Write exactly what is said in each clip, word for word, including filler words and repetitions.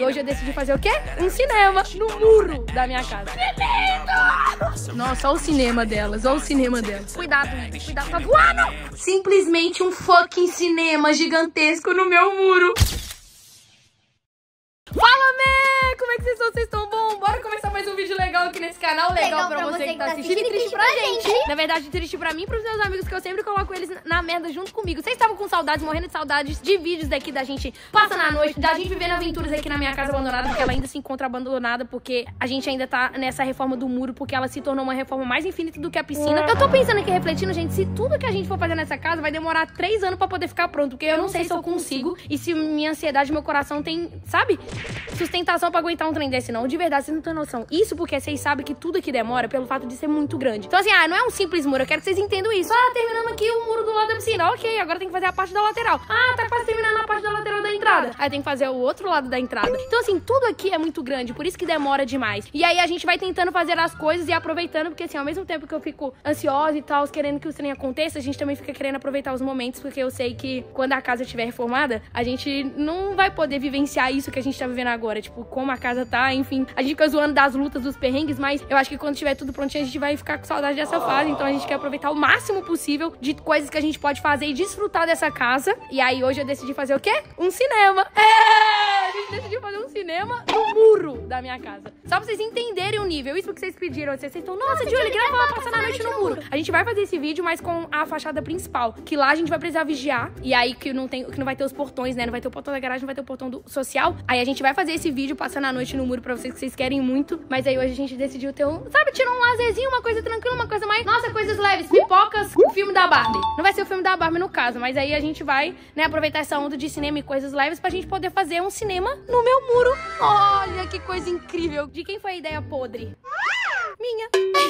aí hoje eu decidi fazer o quê? Um cinema no muro da minha casa. Que lindo! Nossa, olha o cinema delas, olha o cinema delas. Cuidado, cuidado, tá voando! Simplesmente um fucking cinema gigantesco no meu muro. Fala, Mê! Como é que vocês estão? Vocês estão bom? Bora começar mais um vídeo legal aqui nesse canal. Legal, legal pra, pra você que tá assistindo e triste pra gente. gente. Na verdade, triste pra mim e pros meus amigos, que eu sempre coloco eles na merda junto comigo. Vocês estavam com saudades, morrendo de saudades de vídeos daqui da gente passando a noite, da gente vivendo aventuras aqui na minha casa abandonada, porque ela ainda se encontra abandonada, porque a gente ainda tá nessa reforma do muro, porque ela se tornou uma reforma mais infinita do que a piscina. Eu tô pensando aqui, refletindo, gente, se tudo que a gente for fazer nessa casa vai demorar três anos pra poder ficar pronto, porque eu não sei se eu consigo e se minha ansiedade, meu coração tem, sabe, sustentação pra aguentar um trem desse, não. De verdade, vocês não têm noção. Isso porque vocês sabem que tudo aqui demora pelo fato de ser muito grande. Então, assim, ah, não é um simples muro. Eu quero que vocês entendam isso. Ah, terminando aqui o muro do lado da piscina. Ok, agora tem que fazer a parte da lateral. Ah, tá quase terminando a parte da lateral da entrada. Aí tem que fazer o outro lado da entrada. Então, assim, tudo aqui é muito grande. Por isso que demora demais. E aí a gente vai tentando fazer as coisas e aproveitando, porque, assim, ao mesmo tempo que eu fico ansiosa e tal, querendo que o trem aconteça, a gente também fica querendo aproveitar os momentos, porque eu sei que quando a casa estiver reformada, a gente não vai poder vivenciar isso que a gente tá vivendo agora. Tipo, como a casa tá, enfim. A gente fica zoando das lutas, dos perrengues, mas eu acho que quando tiver tudo prontinho, a gente vai ficar com saudade dessa fase. Então a gente quer aproveitar o máximo possível de coisas que a gente pode fazer e desfrutar dessa casa. E aí hoje eu decidi fazer o quê? Um cinema. É! A gente decidiu fazer um cinema no muro da minha casa. Só pra vocês entenderem o nível. Isso porque vocês pediram. Vocês estão, nossa, Julie, grava passando a noite no muro. A gente vai fazer esse vídeo, mas com a fachada principal. Que lá a gente vai precisar vigiar. E aí que não, tem, que não vai ter os portões, né? Não vai ter o portão da garagem, não vai ter o portão do social. Aí a gente vai fazer esse vídeo passando a noite no muro pra vocês que vocês querem muito. Mas aí hoje a gente decidiu ter um, sabe, tirar um lazerzinho, uma coisa tranquila, uma coisa mais, nossa, coisas leves, pipocas, o filme da Barbie. Não vai ser o filme da Barbie no caso, mas aí a gente vai, né, aproveitar essa onda de cinema e coisas leves pra gente poder fazer um cinema no meu muro. Olha que coisa incrível. De quem foi a ideia podre? Minha.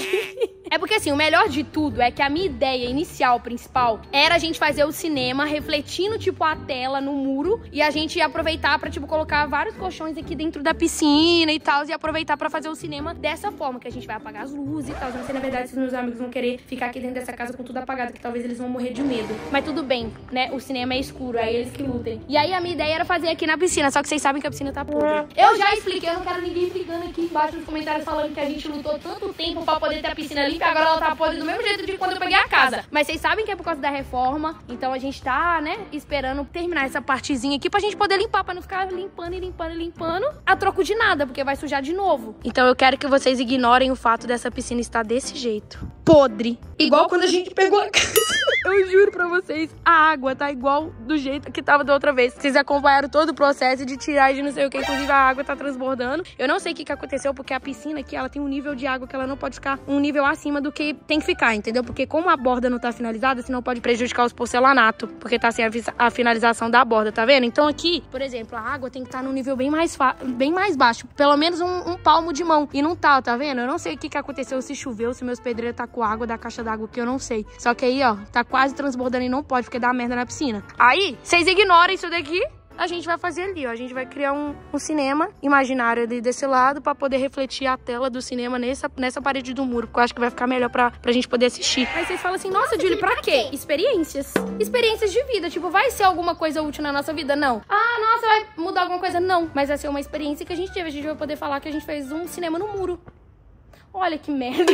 É porque, assim, o melhor de tudo é que a minha ideia inicial, principal, era a gente fazer o cinema refletindo, tipo, a tela no muro e a gente aproveitar pra, tipo, colocar vários colchões aqui dentro da piscina e tal, e aproveitar pra fazer o cinema dessa forma, que a gente vai apagar as luzes e tal. Não sei, na verdade, se os meus amigos vão querer ficar aqui dentro dessa casa com tudo apagado, que talvez eles vão morrer de medo. Mas tudo bem, né? O cinema é escuro, aí eles que lutem. E aí a minha ideia era fazer aqui na piscina, só que vocês sabem que a piscina tá podre. Eu já expliquei, eu não quero ninguém ficando aqui embaixo nos comentários falando que a gente lutou tanto tempo pra poder ter a piscina limpa, agora ela tá podre do mesmo jeito de quando eu peguei a casa. Mas vocês sabem que é por causa da reforma, então a gente tá, né, esperando terminar essa partezinha aqui pra gente poder limpar, pra não ficar limpando e limpando e limpando a troco de nada, porque vai sujar de novo. Então eu quero que vocês ignorem o fato dessa piscina estar desse jeito, podre, igual quando a gente pegou a casa. Eu juro pra vocês, a água tá igual do jeito que tava da outra vez. Vocês acompanharam todo o processo de tirar e de não sei o que, inclusive a água tá transbordando. Eu não sei o que que aconteceu, porque a piscina aqui, ela tem um nível de água que ela não pode ficar um nível acima do que tem que ficar, entendeu? Porque como a borda não tá finalizada, senão pode prejudicar os porcelanatos, porque tá sem a, a finalização da borda, tá vendo? Então aqui, por exemplo, a água tem que estar num nível bem mais, bem mais baixo, pelo menos um, um palmo de mão, e não tá, tá vendo? Eu não sei o que que aconteceu, se choveu, se meus pedreiros tá com água da caixa d'água, que eu não sei. Só que aí, ó, tá quase transbordando e não pode, porque dá merda na piscina. Aí, vocês ignoram isso daqui, a gente vai fazer ali, ó. A gente vai criar um, um cinema imaginário ali desse lado pra poder refletir a tela do cinema nessa, nessa parede do muro, porque eu acho que vai ficar melhor pra, pra gente poder assistir. Aí vocês falam assim, nossa, Julie, pra quê? Experiências. Experiências de vida. Tipo, vai ser alguma coisa útil na nossa vida? Não. Ah, nossa, vai mudar alguma coisa? Não. Mas vai ser uma experiência que a gente teve. A gente vai poder falar que a gente fez um cinema no muro. Olha que merda.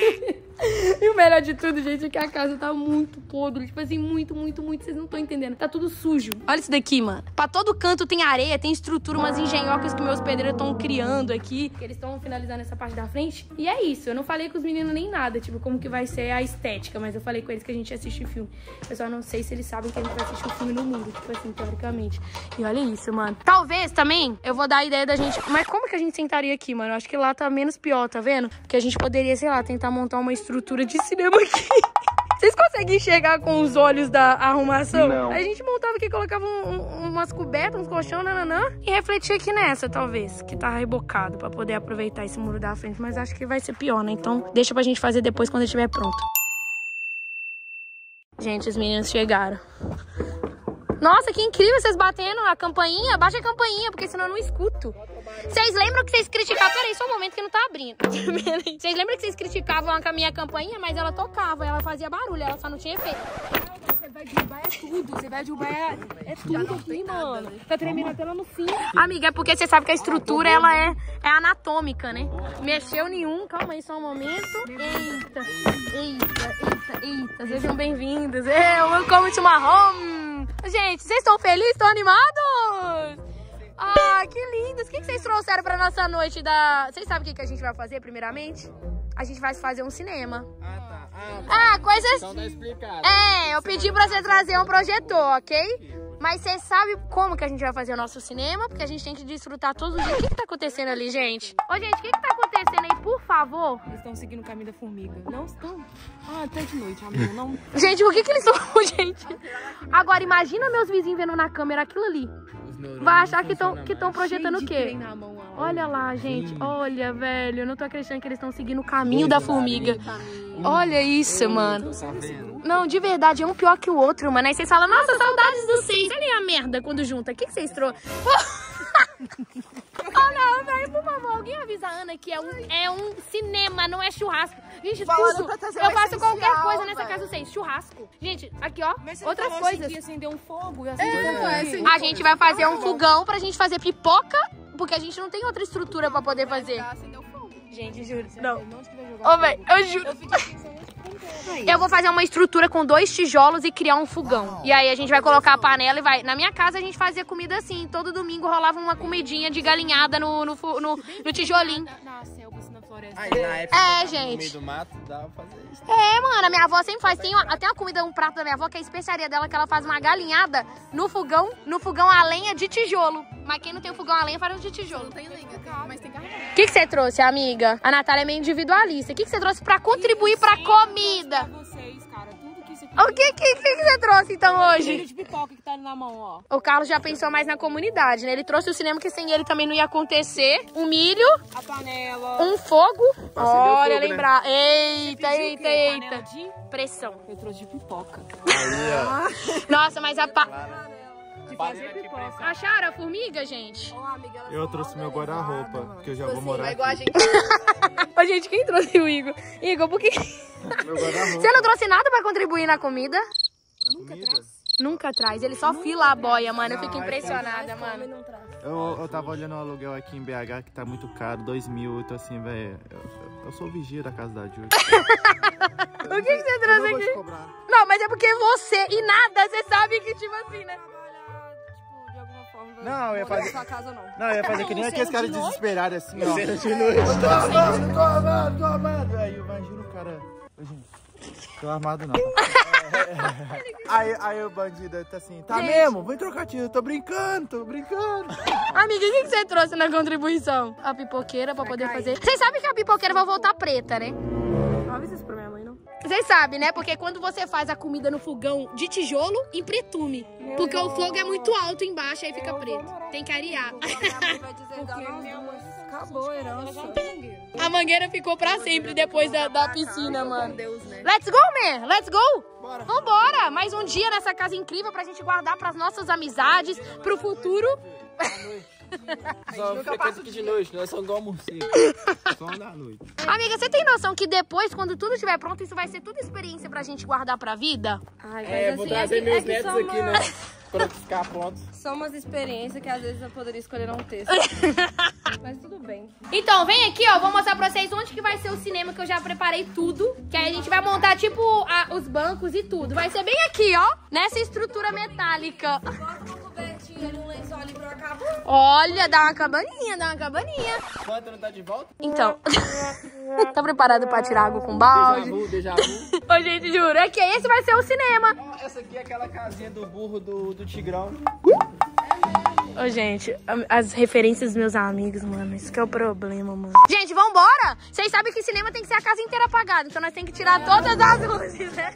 E o melhor de tudo, gente, é que a casa tá muito podre. Tipo assim, muito, muito, muito. Vocês não estão entendendo. Tá tudo sujo. Olha isso daqui, mano. Pra todo canto tem areia, tem estrutura, umas engenhocas que meus pedreiros estão criando aqui. Que eles estão finalizando essa parte da frente. E é isso. Eu não falei com os meninos nem nada, tipo, como que vai ser a estética. Mas eu falei com eles que a gente ia assistir filme. Eu só não sei se eles sabem que a gente vai assistir o filme no muro. Tipo assim, teoricamente. E olha isso, mano. Talvez também eu vou dar a ideia da gente... Mas como que a gente sentaria aqui, mano? Eu acho que lá tá menos pior, tá vendo? Porque a gente poderia, sei lá, tentar montar uma estrutura de cinema aqui. Vocês conseguem enxergar com os olhos da arrumação? Não. A gente montava aqui, colocava um, um, umas cobertas, uns colchão, nananã, e refletia aqui nessa, talvez, que tá rebocado, pra poder aproveitar esse muro da frente. Mas acho que vai ser pior, né? Então deixa pra gente fazer depois, quando estiver pronto. Gente, os meninos chegaram. Nossa, que incrível vocês batendo a campainha. Baixa a campainha, porque senão eu não escuto. Vocês lembram que vocês criticavam... Peraí, só um momento que não tá abrindo. Vocês lembram que vocês criticavam a minha campainha, mas ela tocava, ela fazia barulho, ela só não tinha efeito. vai derrubar é tudo. Você vai derrubar é, é tudo aqui, mano. Tá tremendo até lá no fim. Amiga, é porque você sabe que a estrutura, ela é, é anatômica, né? Mexeu nenhum. Calma aí, só um momento. Eita, eita, eita, eita. Sejam bem-vindos. Eu, welcome to my home. Gente, vocês estão felizes? Estão animados? Ah, que lindos. O que vocês trouxeram pra nossa noite da... Vocês sabem o que, que a gente vai fazer, primeiramente? A gente vai fazer um cinema. Ah, tá. Ah, Ah, coisas... então tá explicado. É, eu pedi pra você trazer um projetor, ok? Mas você sabe como que a gente vai fazer o nosso cinema? Porque a gente tem que desfrutar todos os dias. O que que tá acontecendo ali, gente? Ô, gente, o que que tá acontecendo aí, por favor? Eles estão seguindo o caminho da formiga. Não estão? Ah, até de noite, amiga. Não. Gente, por que que eles estão... Gente, agora imagina meus vizinhos vendo na câmera aquilo ali. Vai achar que estão que estão projetando o quê? Olha lá, gente. Olha, velho. Eu não tô acreditando que eles estão seguindo o caminho da formiga. Olha isso, mano. Não, de verdade, é um pior que o outro, mano. Aí vocês falam, nossa, saudades dos seis. Olha a merda quando junta. O que que vocês trouxeram? Oh, não, velho, por favor, alguém avisa a Ana que é um, é um cinema, não é churrasco. Gente, Falando tudo, pra trazer eu o faço qualquer essencial, coisa nessa velho. casa vocês. Churrasco. Gente, aqui, ó, Mas você outras falou assim coisas. que ia acender um fogo. Ia acender um fogo. é, sim. A gente vai fazer um fogão pra gente fazer pipoca, porque a gente não tem outra estrutura pra poder fazer. Acendeu fogo. Gente, juro. Não. Onde que vai jogar? Ô, velho, eu juro. Eu vou fazer uma estrutura com dois tijolos e criar um fogão. E aí a gente vai colocar a panela e vai... Na minha casa a gente fazia comida assim. Todo domingo rolava uma comidinha de galinhada no, no, fu- no, no tijolinho. Na selva, assim, na floresta. Aí na época É, eu tava gente. no meio do mato, dava pra fazer isso. É, mano, a minha avó sempre faz. Tem uma, tem uma comida, um prato da minha avó que é a especiaria dela, que ela faz uma galinhada no fogão, no fogão a lenha de tijolo. Mas quem não tem o fogão a lenha faz um de tijolo. Tem lenha, mas tem carvão. O que que você trouxe, amiga? A Natália é meio individualista. O que que você trouxe pra contribuir pra comida? Pra vocês, cara. Tudo que isso aqui. O que que, que que você trouxe, então, Cheiro hoje? de pipoca que tá ali na mão, ó. O Carlos já pensou mais na comunidade, né? Ele trouxe o cinema, que sem ele também não ia acontecer. Um milho, A panela. um fogo. Olha, fogo, né? lembrar. Eita, Pediu o eita, quê? eita. Panela de... Pressão. Eu trouxe de pipoca. Aí, Nossa, mas a pa... De fazer pipoca. Acharam a formiga, gente? Ó, amiga, ela Eu só trouxe roda meu pesada, guarda-roupa, mano. porque eu já Tipo vou assim, morar vai igual a aqui. gente. Ô, gente, quem trouxe o Igor? Igor, por que... Meu guarda-roupa. Você não trouxe nada pra contribuir na comida? Na comida? Nunca traz. Ele só fila a boia, mano. Eu fico impressionada, mano. Não traz. Eu, eu tava olhando o aluguel aqui em B H, que tá muito caro, dois mil, eu tô assim, velho. Eu, eu- eu sou o vigia da casa da Júlia. O que, que você trouxe Eu não vou te aqui? cobrar. Não, mas é porque você e nada, você sabe que, tipo assim, né? Trabalhar, tipo, de alguma forma. Não, eu ia morar na fazer- sua casa, não. Não, eu ia fazer que nem aqueles caras desesperados assim, ó. Cena de noite. Tô armado, tô armado, tô armado. Aí o bandido, o cara. Ô, gente, tô armado não. Aí, aí o bandido tá assim, tá Gente. mesmo? Vem trocar tiro, tô brincando, tô brincando. Amiga, o que, que você trouxe na contribuição? A pipoqueira pra poder fazer. Vocês sabem que a pipoqueira vai voltar preta, né? Não avisa isso pra minha mãe, não. Vocês sabem, né? Porque quando você faz a comida no fogão de tijolo, empretume. Porque o fogo é muito alto embaixo, aí fica preto. Tem que arear. Minha mãe vai dizer da nós. Acabou a herança. A mangueira ficou pra sempre depois da, da piscina, mano. Deus, né? Let's go, man! Let's go! Bora. Vambora! Mais um dia nessa casa incrível pra gente guardar pras nossas amizades, pro futuro. Só frequenta aqui de noite, nós somos igual morcego. Só anda à noite. Amiga, você tem noção que depois, quando tudo estiver pronto, isso vai ser tudo experiência pra gente guardar pra vida? Ai, mas É, vou assim, trazer é que, meus é que netos são aqui, uma- né? Pra ficar prontos. São umas experiências que às vezes eu poderia escolher não ter. Mas tudo bem. Então, vem aqui, ó, vou mostrar pra vocês onde que vai ser o cinema, que eu já preparei tudo. Que aí a gente vai montar, tipo, a- os bancos e tudo. Vai ser bem aqui, ó, nessa estrutura metálica. Bota uma cobertinha ali, um lençol ali pra eu acabar. Olha, dá uma cabaninha, dá uma cabaninha. Quanto não tá de volta? Então, tá preparado pra tirar água com Déjà balde? vu, déjà vu. Ô, gente, juro, é que esse vai ser o cinema. Ó, essa aqui é aquela casinha do burro do, do Tigrão. Ô, gente, as referências dos meus amigos, mano, isso que é o problema, mano. Gente, vambora! Vocês sabem que cinema tem que ser a casa inteira apagada, então nós temos que tirar todas as luzes, né?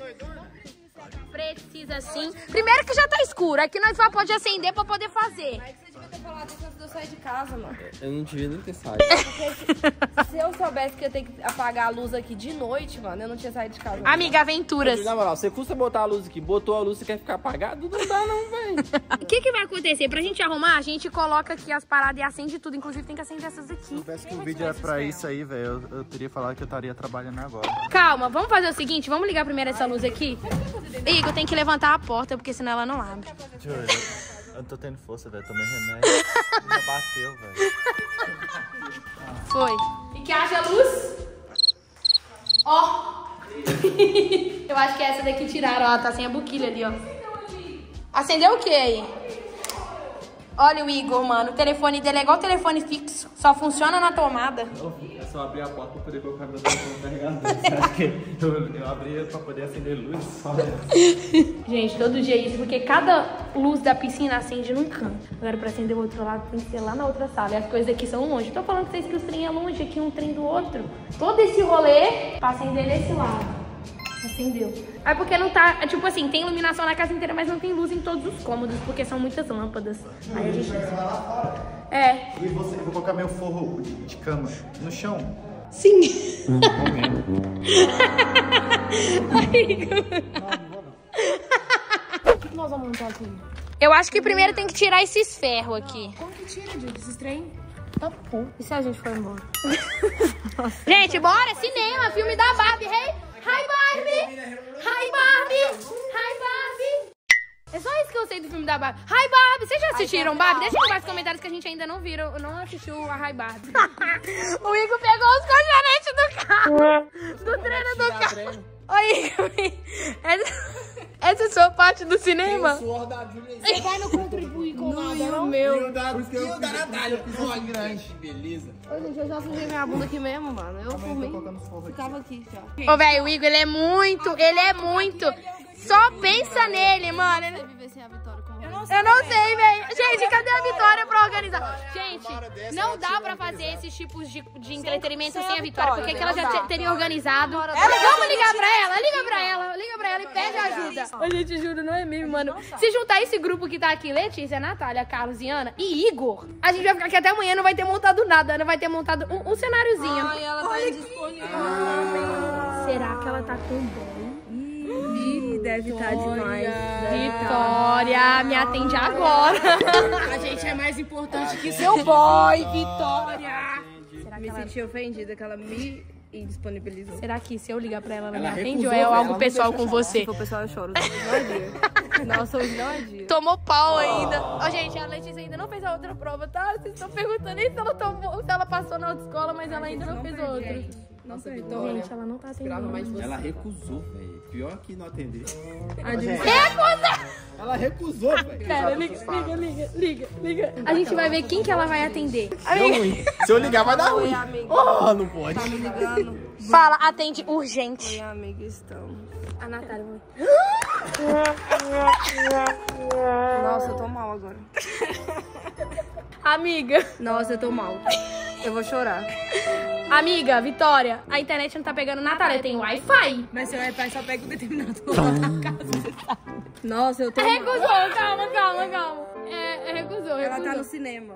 Precisa sim. Primeiro que já tá escuro, aqui nós só pode acender pra poder fazer. Aí que você devia ter falar disso antes de eu sair de casa, mano. Eu não devia nem ter saído. Porque se, se eu soubesse que eu tenho que apagar a luz aqui de noite, mano, eu não tinha saído de casa. Amiga, aventuras. Na moral, você custa botar a luz aqui, botou a luz, você quer ficar apagado? Não dá não, velho. O que que vai acontecer? Pra gente arrumar, a gente coloca aqui as paradas e acende tudo. Inclusive tem que acender essas aqui. Se soubesse que o vídeo era pra isso aí, velho, eu, eu teria falado que eu estaria trabalhando agora. Calma, vamos fazer o seguinte, vamos ligar primeiro essa luz aqui. Igor, tem que levantar a porta, porque senão ela não abre. Juro, eu não tô tendo força, velho, tomei remédio. Já bateu, velho. Foi. E que haja luz? Ó. Eu acho que é essa daqui tiraram, ó, tá sem a boquilha ali, ó. Acendeu o que aí? Olha o Igor, mano, o telefone dele é igual telefone fixo, só funciona na tomada. É só abrir a porta pra poder colocar meu telefone no carregador. Você acha que eu, eu abri pra poder acender luz? Só Gente, todo dia é isso, porque cada luz da piscina acende num canto. Agora pra acender o outro lado tem que ser lá na outra sala. E as coisas aqui são longe. Tô falando pra vocês que os trem é longe, aqui um trem do outro. Todo esse rolê pra acender nesse lado. Acendeu. É porque não tá, é tipo assim, tem iluminação na casa inteira, mas não tem luz em todos os cômodos, porque são muitas lâmpadas. Aí a gente... É. E você, eu vou colocar meu forro de, de cama no chão. Sim. Hum, vou mesmo. O que nós vamos montar aqui? Eu acho que primeiro tem que tirar esses ferros aqui. Como que tira, gente? Esses trem? Tá bom. E se a gente for embora? Gente, bora! Cinema, filme da Barbie, hey! Hi, Barbie! Hi, Barbie! Hi, Barbie! É só isso que eu sei do filme da Barbie. Hi, Barbie! Vocês já assistiram Barbie? Deixa nos comentários que a gente ainda não viram, não assistiu a Hi, Barbie. O Igor pegou os colchonetes do carro. Do treino do carro. Oi, Igor. Essa, essa é a sua parte do cinema? Você vai não contribuir com nada, não? Meu. Por isso que eu da Natália, eu fiz uma grande, beleza. Ô, gente, eu já sujei minha bunda aqui mesmo, mano. Eu por mim ficava aqui já. Ô, velho, o Igor, ele é muito, ele é muito. Só pensa nele, mano. Ele... Viver sem a Vitória com Eu não sei, velho. Gente, cadê a Vitória pra organizar? Gente, não dá pra fazer esses tipos de, de entretenimento sem a Vitória, porque que ela já teria organizado. Vamos ligar pra ela, liga pra ela, liga pra ela e pede ajuda. A gente jura, não é mesmo, mano. Se juntar esse grupo que tá aqui, Letícia, Natália, Carlos e Ana e Igor, a gente vai ficar aqui até amanhã, não vai ter montado nada. Ana vai ter montado um, um cenáriozinho. Ai, ela tá indisponível. Será que ela tá com boy? Ih, deve estar demais. Vitória, me atende agora. A gente é mais importante que seu boy, Vitória. Será que Me ela... senti ofendida que ela me indisponibilizou. Será que se eu ligar pra ela, ela, Ela me atende recusou, ou é velho, algo ela não pessoal deixa com você? Se for pessoal, eu choro. Hoje não é dia. Nossa, hoje não é dia. Tomou pau ainda. Ó, gente, a Letícia ainda não fez a outra prova, tá? Vocês estão perguntando aí se ela, tomou, se ela passou na outra escola, mas ela ainda não, fez outra. Nossa, Então, Vitória. gente, ela não tá atendendo. mais de você. Ela recusou, velho. Pior que não atender. Recusa! Ela recusou, velho. Pera, liga, liga, liga, liga, liga. A gente vai ver quem que ela vai atender. Deu Amiga, ruim. Se eu ligar, vai dar ruim. Oi, amiga. Oh, não pode. Tá me ligando? fala, atende urgente. Oi, amiga, estamos. A Natália, mãe. Nossa, eu tô mal agora. Amiga, Nossa, eu tô mal. Eu vou chorar. amiga, Vitória, a internet não tá pegando. Natália, tem Wi-Fi. Mas seu Wi-Fi só pega um determinado lugar da casa, você sabe. Nossa, eu tô mal. Recusou, calma, calma, calma. É, é recusou, Ela recusou. tá no cinema.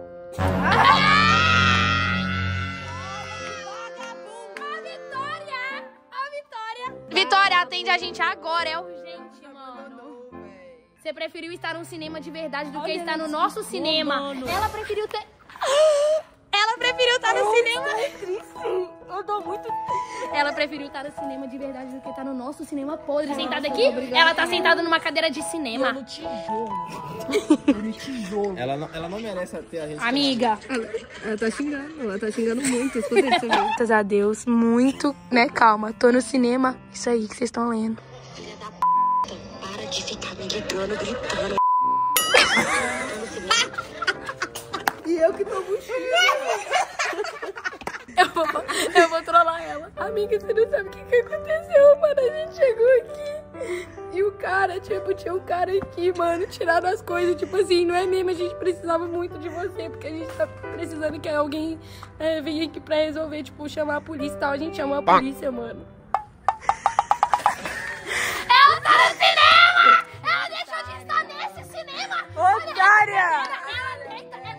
Vitória, atende a gente agora, é urgente, mano. Você preferiu estar num cinema de verdade do que estar no nosso cinema. Ela preferiu ter... Ela preferiu estar no cinema... Eu tô muito... Ela preferiu estar no cinema de verdade do que estar no nosso cinema podre. Sentada aqui, ela tá sentada numa cadeira de cinema. No tijolo. No tijolo. Ela não, ela não merece ter a gente. Amiga. Ela, ela tá xingando, ela tá xingando muito. Escuta isso, amigo. Graças a Deus, muito, né? Calma, tô no cinema. Isso aí que vocês estão lendo. Filha da p... Para de ficar me ligando, gritando. E eu que tô buchando. Eu vou, eu vou trollar ela. Amiga, você não sabe o que, que aconteceu, mano. A gente chegou aqui e o cara, tipo, tinha um cara aqui, mano, tirando as coisas. Tipo assim, não é mesmo? A gente precisava muito de você, porque a gente tá precisando que alguém é, venha aqui pra resolver, tipo, chamar a polícia e tal. A gente chamou a polícia, mano. Ela tá no cinema! Ela deixou de estar nesse cinema! Otária! Ela, ela,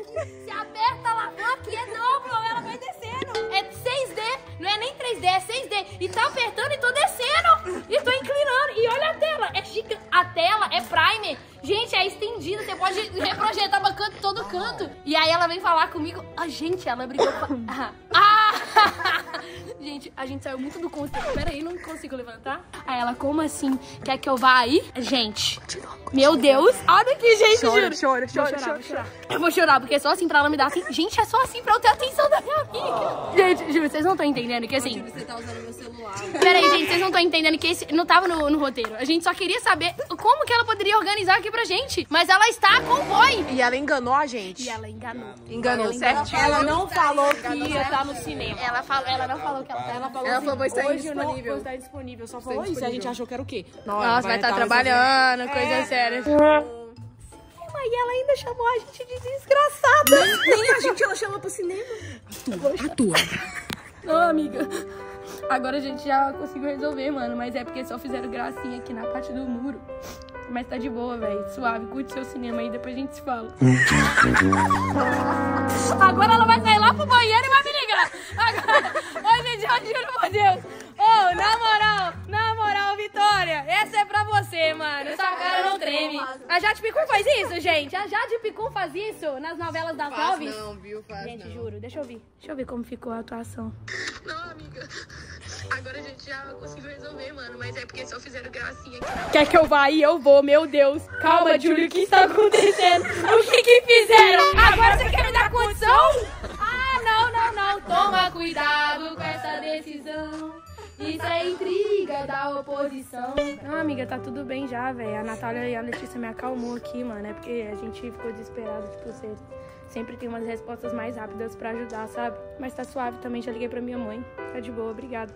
Você aperta a alavanca e é dobro, ela vai descendo. É seis D, não é nem três D, é seis D. E tá apertando e tô descendo. E tô inclinando. E olha a tela, é gigante. A tela é primer. Gente, é estendida, você pode reprojetar pra canto, todo canto. E aí ela vem falar comigo. Ah, gente, ela brigou com... Ah! ah. Gente, a gente saiu muito do conceito. Pera aí, não consigo levantar. Aí ela, como assim? Quer que eu vá aí? Gente, meu Deus. Olha aqui, gente, Chora, juro. chora, chora, Vou chorar, chora, vou chorar. Eu vou chorar, porque é só assim pra ela me dar assim. Gente, é só assim pra eu ter atenção da minha amiga. Gente, juro, vocês não estão entendendo que assim... Você tá usando meu celular. Pera aí, gente, vocês não estão entendendo que esse não tava no, no roteiro. A gente só queria saber como que ela poderia organizar aqui pra gente. Mas ela está com o boy. E ela enganou a gente. E ela enganou. Enganou, ela certo? Ela não falou que ia estar no cinema. Ela, falou, ela não falou que ela tava. Ela falou, Ela assim, falou, vai estar hoje eu não indisponível. vou estar disponível. Só falou isso. A gente achou que era o quê? Nossa, vai estar trabalhando, coisa séria. E ela ainda chamou a gente de desgraçada. Nem, nem a gente ela chama pro cinema. Atua, atua. Não, amiga. Agora a gente já conseguiu resolver, mano. Mas é porque só fizeram gracinha aqui na parte do muro. Mas tá de boa, velho. Suave. Curte seu cinema aí, depois a gente se fala. Agora ela vai sair lá pro banheiro e vai me ligar. Agora... Ô, gente, eu juro por Deus. Ô, oh, na moral, na moral, Vitória, essa é pra você, mano. Essa cara não treme. A Jade Picum faz isso, gente? A Jade Picum faz isso nas novelas das nove? Não, viu? Faz Gente, não. juro. Deixa eu ver. Deixa eu ver como ficou a atuação. Não, amiga. Agora a gente já conseguiu resolver, mano. Mas é porque só fizeram gracinha aqui. Quer que eu vá aí? Eu vou, meu Deus. Calma, Júlio, o que está acontecendo? O que que fizeram? Agora você quer me dar condição? Ah, não, não, não. Toma cuidado com essa decisão. Isso é intriga da oposição. Não, amiga, tá tudo bem já, velho. A Natália e a Letícia me acalmou aqui, mano. É porque a gente ficou desesperado, tipo, você sempre tem umas respostas mais rápidas pra ajudar, sabe? Mas tá suave também, já liguei pra minha mãe. Tá de boa, obrigada.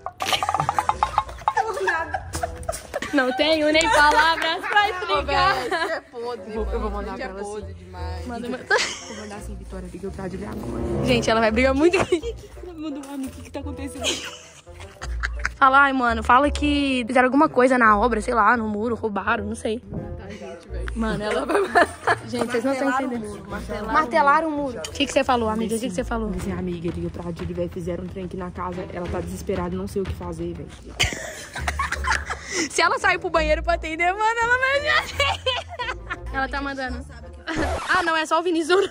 Não tenho nem palavras pra explicar. Isso é podre, Eu vou mano. mandar Gente, pra é ela assim. podre demais. Manda, manda. Vou mandar assim, Vitória, liga pra Adilha agora. Gente, ela vai brigar muito. Mandou um amigo, o que que tá acontecendo? Fala, ai, mano, fala que fizeram alguma coisa na obra, sei lá, no muro, roubaram, não sei. Mano, ela vai... Gente, vocês não estão entendendo. Martelaram. Martelaram o muro. O que que você falou, amiga? O que que você falou? Assim, amiga, liga pra Adilha, velho. Fizeram um trem aqui na casa. Ela tá desesperada, não sei o que fazer, velho. Se ela sair pro banheiro pra atender, mano, ela vai me atender. Ela tá mandando. Ah, não, é só o Vinícius.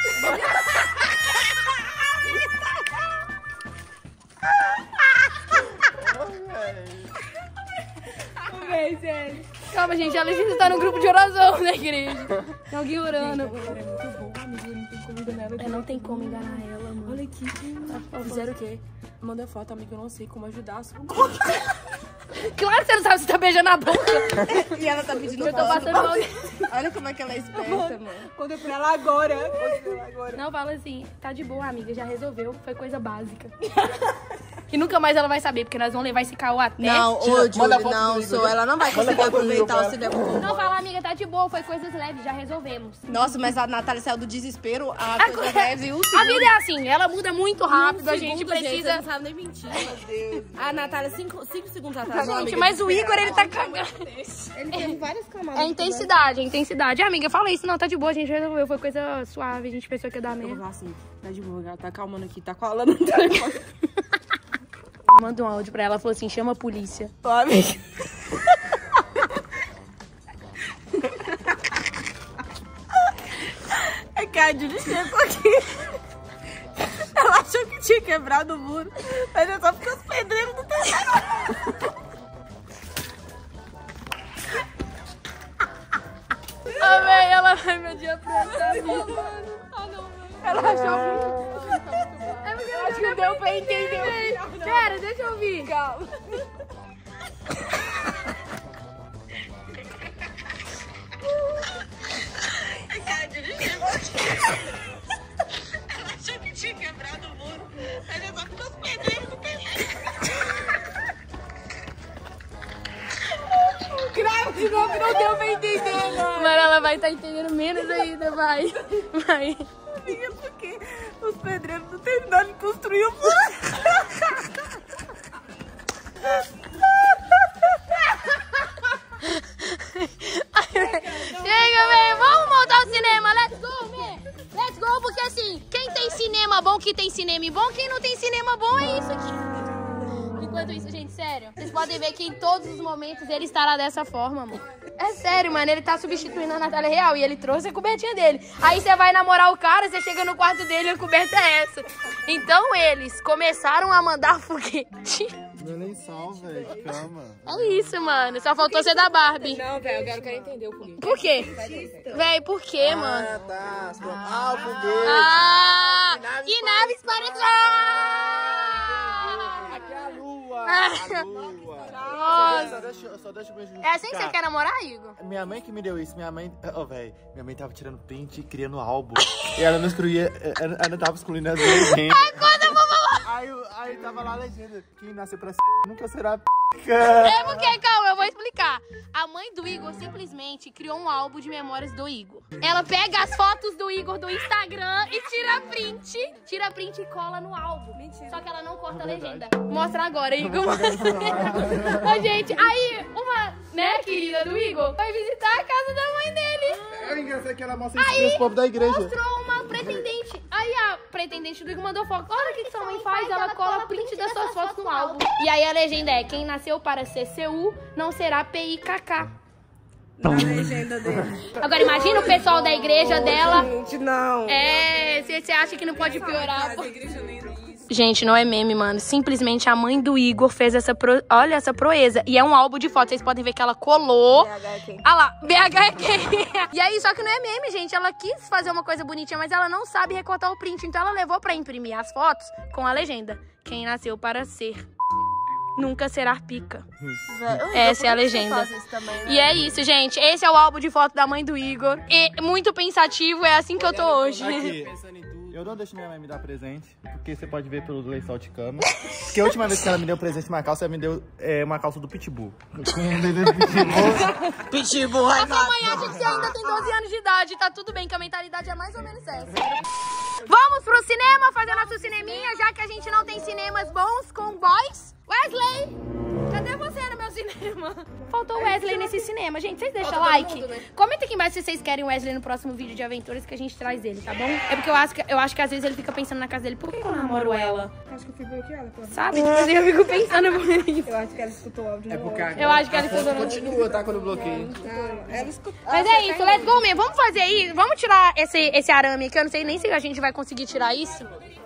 Véi, sério. Calma, gente, a Letícia tá no grupo de oração da igreja. Tem alguém orando. Ela é muito boa, amiga. Não tem como enganar ela. É, não tem como enganar ela, mano. Olha aqui. Fizeram o quê? Manda foto, amiga. Eu não sei como ajudar. Claro que você não sabe se tá beijando a boca. E ela tá pedindo Eu tô passando mal. Olha como é que ela é esperta, mano. Contei pra ela agora. Contei pra ela agora. Não, fala assim, tá de boa, amiga, já resolveu, foi coisa básica. Que nunca mais ela vai saber, porque nós vamos levar esse caô até... Não, ô, Júlio, não, sou. Ela não vai conseguir aproveitar o cinema. Não, fala, amiga, tá de boa, foi coisas leves, já resolvemos. Nossa, mas a Natália saiu do desespero, a coisa leve e o A vida é assim, ela muda muito rápido, a gente precisa... Você não sabe nem mentir. Meu Deus. A Natália, cinco, cinco segundos atrás. Gente, mas o Igor, ele tá cagando. Ele teve várias camadas. É intensidade, é intensidade. Amiga, fala isso, não, tá de boa, a gente resolveu, foi coisa suave, a gente pensou que ia dar Eu vou merda. falar assim, tá de boa, ela tá acalmando aqui, tá falando no telefone. Manda um áudio pra ela, falou assim, chama a polícia. Ó, amiga. É que a Júlia chegou aqui. Ela achou que tinha quebrado o muro, mas é só porque os pedreiros não tentaram. Ah, véi, ela vai me odiar pra essa vida. Ah, não, Ela achou muito. é porque eu acho que deu pra entender. Pera, deixa eu ouvir. Calma. Ela achou que tinha quebrado o muro. Mas é só porque os pedreiros não tentaram. Grave de novo que não deu pra entender, mano. Mano, ela vai estar entendendo menos ainda, vai. Vai. Amiga, porque os pedreiros não terminaram de construir o muro. Chega, velho. Vamos montar o cinema. Let's go, man. Let's let's go, porque assim, quem tem cinema bom, que tem cinema bom, quem não tem cinema bom, é isso aqui. Enquanto isso, gente, sério, vocês podem ver que em todos os momentos ele estará dessa forma, amor. É sério, mano, ele tá substituindo a Natália Real e ele trouxe a cobertinha dele. Aí você vai namorar o cara, você chega no quarto dele e a coberta é essa. Então eles começaram a mandar foguete. Não é nem sal, velho, cama. É isso, mano, só faltou ser da Barbie. Não, velho, eu quero, quero entender o político. Por quê? Véi, por quê, mano? Ah, tá. Ah, o foguete. Ah, e naves para Aqui é a lua. A lua. Nossa. Só deixa, só deixa eu me É assim que você quer namorar, Igor? Minha mãe que me deu isso, minha mãe... Ô, oh, velho, minha mãe tava tirando print e criando álbum. E ela não excluía, ela, ela não tava excluindo as legendas. Ai, quando eu vou falar? Aí, aí tava lá a legenda, quem nasceu pra c... nunca será p... É porque, calma, eu vou explicar. A mãe do Igor simplesmente criou um álbum de memórias do Igor. Ela pega as fotos do Igor do Instagram e tira print. Tira print e cola no álbum. Mentira. Só que ela não corta a legenda. Mostra agora, Igor. Ô, gente, aí uma, né, querida do Igor, vai visitar a casa da mãe dele. É engraçado que ela mostra isso pros povos da igreja. Mostrou uma pretendente. Aí a pretendente do Igor mandou foto. Olha o que, que sua mãe faz. Ela cola print das suas fotos no álbum. E aí a legenda é: quem nasceu para ser C U não será P I K K. Na legenda dele. Agora imagina o pessoal da igreja dela. Gente, não. É, você acha que não pode piorar? A igreja nem isso. Gente, não é meme, mano. Simplesmente a mãe do Igor fez essa pro... Olha essa proeza. E é um álbum de fotos. Vocês podem ver que ela colou. B H é quem? Ah lá, B H é quem? E aí, só que não é meme, gente. Ela quis fazer uma coisa bonitinha, mas ela não sabe recortar o print. Então ela levou pra imprimir as fotos com a legenda: quem nasceu para ser nunca será pica. Essa é a legenda. Também, né? E é isso, gente. Esse é o álbum de foto da mãe do Igor. E muito pensativo, é assim que eu tô hoje. Aqui, eu não deixo minha mãe me dar presente, porque você pode ver pelo lençol de cama. Porque a última vez que ela me deu presente de uma calça, ela me deu é, uma calça do Pitbull. Pitbull. Pitbull, A sua mãe acha que você ainda tem doze anos de idade. Tá tudo bem, que a mentalidade é mais ou menos essa. Vamos pro cinema, fazer nosso cineminha, já que a gente não tem cinemas bons com boys. Wesley! Cadê você no meu cinema? Faltou o Wesley nesse cinema. Gente, vocês deixam like? Mundo, né? Comenta aqui embaixo se vocês querem o Wesley no próximo vídeo de aventuras que a gente traz ele, tá bom? É porque eu acho que, eu acho que às vezes ele fica pensando na casa dele: por que eu namoro ela? Acho que eu fui bloqueada. Pô. Sabe? Inclusive eu fico pensando por isso. Eu acho que ela escutou o áudio. É porque áudio. Eu acho que ela escutou. continua, tá? Quando bloqueio. Não, ela escutou. Mas é isso, let's go mesmo. Vamos fazer aí. Vamos tirar esse, esse arame aqui. Eu não sei nem se a gente vai conseguir tirar isso.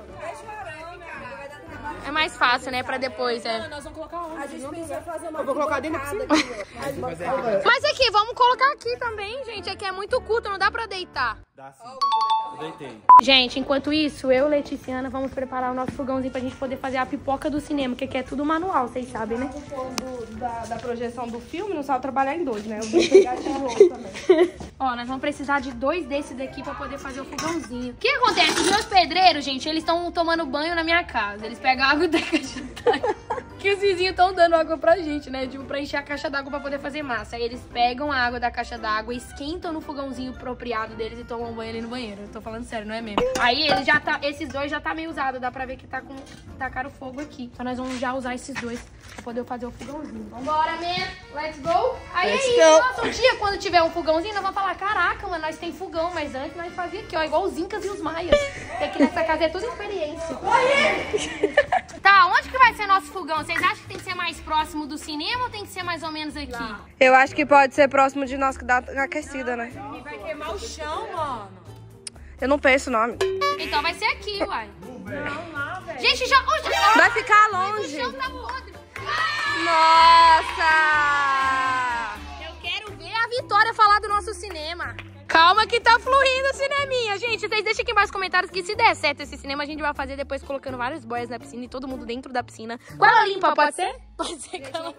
É mais fácil, né? Pra depois, é. Nós vamos colocar onde? A gente precisa fazer uma. Eu vou colocar dentro da piscina. Mas aqui, vamos colocar aqui também, gente. Aqui é muito curto, não dá pra deitar. Dá sim. Eu deitei. Gente, enquanto isso, eu, Letícia e Ana, vamos preparar o nosso fogãozinho pra gente poder fazer a pipoca do cinema, que aqui é tudo manual, vocês sabem, né? O povo do, da, da projeção do filme não sabe trabalhar em dois, né? Eu vou pegar tijolo também. Ó, nós vamos precisar de dois desses daqui pra poder fazer o fogãozinho. O que acontece? Os meus pedreiros, gente, eles estão tomando banho na minha casa. Eles pegam água da caixa d'água. Que os vizinhos estão dando água pra gente, né? Tipo, pra encher a caixa d'água pra poder fazer massa. Aí eles pegam a água da caixa d'água, esquentam no fogãozinho apropriado deles e tomam banho ali no banheiro. Eu tô falando sério, não é mesmo? Aí ele já tá, esses dois já tá meio usado, dá pra ver que tá com, tacaram fogo aqui. Então nós vamos já usar esses dois pra poder fazer o fogãozinho. Vambora, man! Let's go! Aí Let's é isso, go. nossa, um dia quando tiver um fogãozinho, nós vamos falar: caraca, mano, nós tem fogão, mas antes nós fazia aqui, ó, igual os incas e os maias. Porque aqui nessa casa é tudo experiência. Tá, onde que vai ser nosso fogão? Vocês acham que tem que ser mais próximo do cinema ou tem que ser mais ou menos aqui? Eu acho que pode ser próximo de nós, que dá aquecida, né? Vai queimar o chão, mano. Eu não penso o nome. Então vai ser aqui, uai. Não, lá, velho. Gente, já... Oh, já... Vai ficar O longe. chão tá podre. Nossa! Eu quero ver a Vitória falar do nosso cinema. Calma que tá fluindo o cineminha, gente. Vocês deixem aqui embaixo nos comentários que se der certo esse cinema, a gente vai fazer depois colocando vários boias na piscina e todo mundo dentro da piscina. Com ela limpa, pode ser? Pode ser com ela...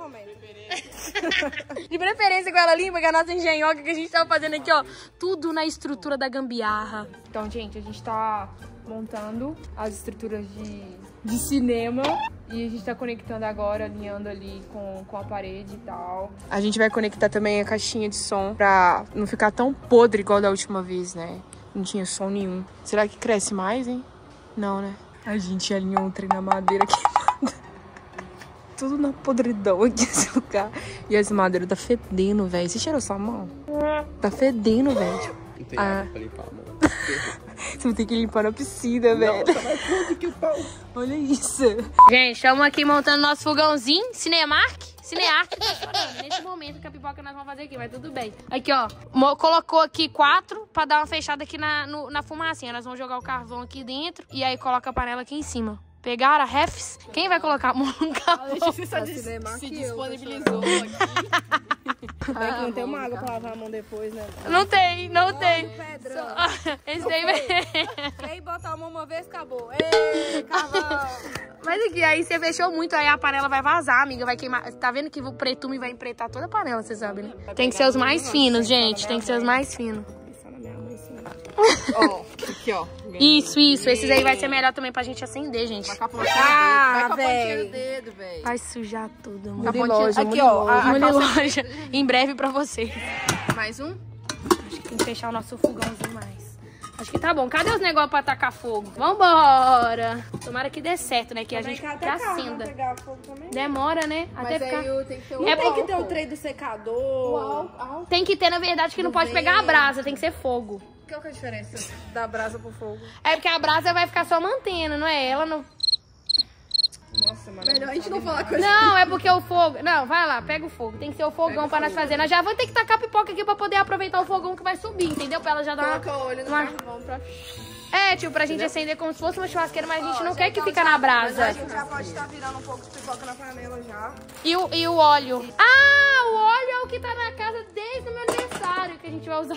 De preferência com ela limpa, que é a nossa engenhoca que a gente tava fazendo aqui, ó. Tudo na estrutura da gambiarra. Então, gente, a gente tá montando as estruturas de, de cinema e a gente tá conectando agora, alinhando ali com, com a parede e tal. A gente vai conectar também a caixinha de som pra não ficar tão podre igual da última vez, né? Não tinha som nenhum. Será que cresce mais, hein? Não, né? A gente alinhou um trem na madeira queimada. Tudo na podridão aqui nesse lugar. E as madeiras tá fedendo, velho. Você cheirou sua mão? Tá fedendo, velho. Não tem Ah. água pra limpar a mão. Você vai ter que limpar na piscina, velho. Olha isso. Gente, estamos aqui montando nosso fogãozinho. Cinemark. Cineark tá chorando. Nesse momento que a pipoca nós vamos fazer aqui, mas tudo bem. Aqui, ó. Colocou aqui quatro pra dar uma fechada aqui na, no, na fumacinha. Nós vamos jogar o carvão aqui dentro e aí coloca a panela aqui em cima. Pegaram a refs? Quem vai colocar a mão no carvão? Se, se disponibilizou aqui. É que não tem uma água pra lavar a mão depois, né? Não tem, não oh, tem. Pedrão. Esse daí vai... Quem botar a mão uma vez, acabou. Ei, carvão. Mas aqui, aí você fechou muito, aí a panela vai vazar, amiga. Vai queimar. Tá vendo que o pretume vai empretar toda a panela, você sabe, né? Tem que ser os mais finos, gente. Tem que ser os mais finos. Ó, aqui, ó. Isso, isso. Esses aí vai ser melhor também pra gente acender, gente. Vai com a pontinha do dedo, velho. Vai sujar tudo, mano. Mude loja, aqui, ó. Mude loja. Em breve pra vocês. Mais um? Acho que tem que fechar o nosso fogãozinho mais. Acho que tá bom. Cadê os negócios pra tacar fogo? Vambora. Tomara que dê certo, né? Que a gente que acenda. Demora, né? Até Mas ficar... aí tem que ter o... É tem que ter o trem do secador. Uau. Tem que ter, na verdade, que não pode pegar a brasa. Tem que ser fogo. Qual que é a diferença da brasa pro fogo? É porque a brasa vai ficar só mantendo, não é? Ela não... Nossa, mano. Melhor a gente não falar coisa. Não, é porque o fogo... Não, vai lá, pega o fogo. Tem que ser o fogão pra nós fazer. Nós já vamos ter que tacar pipoca aqui pra poder aproveitar o fogão que vai subir, entendeu? Pra ela já dar uma... Coloca o olho no uma... carvão pra... É, tipo, pra gente entendeu? Acender como se fosse uma churrasqueira, mas a gente não quer que fique na brasa. A gente já pode estar virando um pouco de pipoca na panela já. E o, e o óleo? Ah, o óleo é o que tá na casa desde o meu aniversário que a gente vai usar.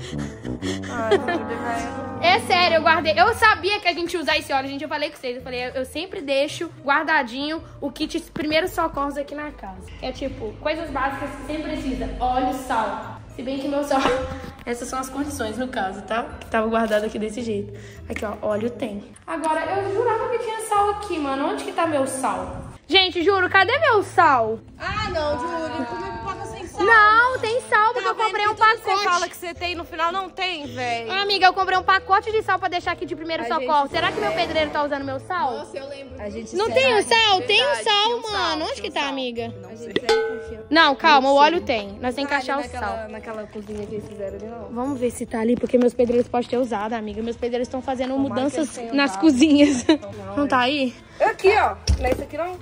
Ai, é sério, eu guardei. Eu sabia que a gente ia usar esse óleo, gente. Eu falei com vocês. Eu falei, eu, eu sempre deixo guardadinho o kit primeiros socorros aqui na casa. É tipo, coisas básicas que sempre precisa. Óleo, sal. Se bem que meu sal... Essas são as condições, no caso, tá? Que tava guardado aqui desse jeito. Aqui, ó, óleo tem. Agora, eu jurava que tinha sal aqui, mano. Onde que tá meu sal? Gente, juro, cadê meu sal? Ah, não, Júlio. Comer pipoca sem sal. Não, tem sal, porque tá eu comprei um pacote. Você fala que você tem, no final não tem, velho. Amiga, eu comprei um pacote de sal pra deixar aqui de primeiro a socorro. Gente... Será que meu pedreiro tá usando meu sal? Nossa, eu lembro. A gente não tem o sal? Tem o sal, mano. Sal, Onde que tá, sal. amiga? Não, a gente confia. Não, calma, o óleo tem. Nós temos que achar o naquela, sal. Naquela cozinha que eles fizeram ali, não. Vamos ver se tá ali, porque meus pedreiros podem ter usado, amiga. Meus pedreiros estão fazendo Tomara mudanças nas usado. cozinhas. Não, não tá aí? Aqui, ó. Não é isso aqui, não?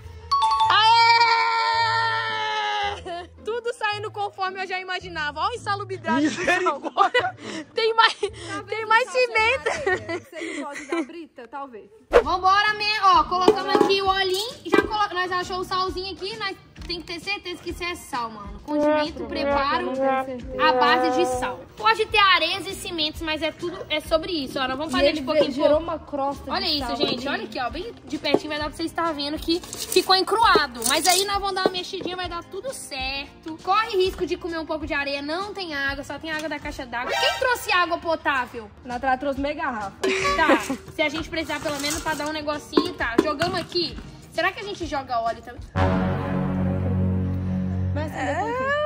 Aê! Tudo saindo conforme eu já imaginava. Olha a insalubridade do sal. Tem mais, tá tem mais cimento. Você não pode dar brita? Talvez. Vambora, me... ó, colocamos aqui o olhinho. Já colo... Nós achamos o salzinho aqui, nós tem que ter certeza que isso é sal, mano. Condimento, preparo, a base de sal. Pode ter areias e cimentos, mas é tudo, é sobre isso, ó. Nós vamos fazer de pouquinho em pouco. Gerou uma crosta Olha de isso, sal gente, ali. olha aqui, ó, bem de pertinho vai dar pra vocês estarem vendo que ficou encruado. Mas aí nós vamos dar uma mexidinha, vai dar tudo certo. Corre risco de comer um pouco de areia, não tem água, só tem água da caixa d'água. Quem trouxe água potável? Natália trouxe meia garrafa. Tá, se a gente precisar pelo menos pra dar um negocinho, tá. Jogamos aqui. Será que a gente joga óleo também? É...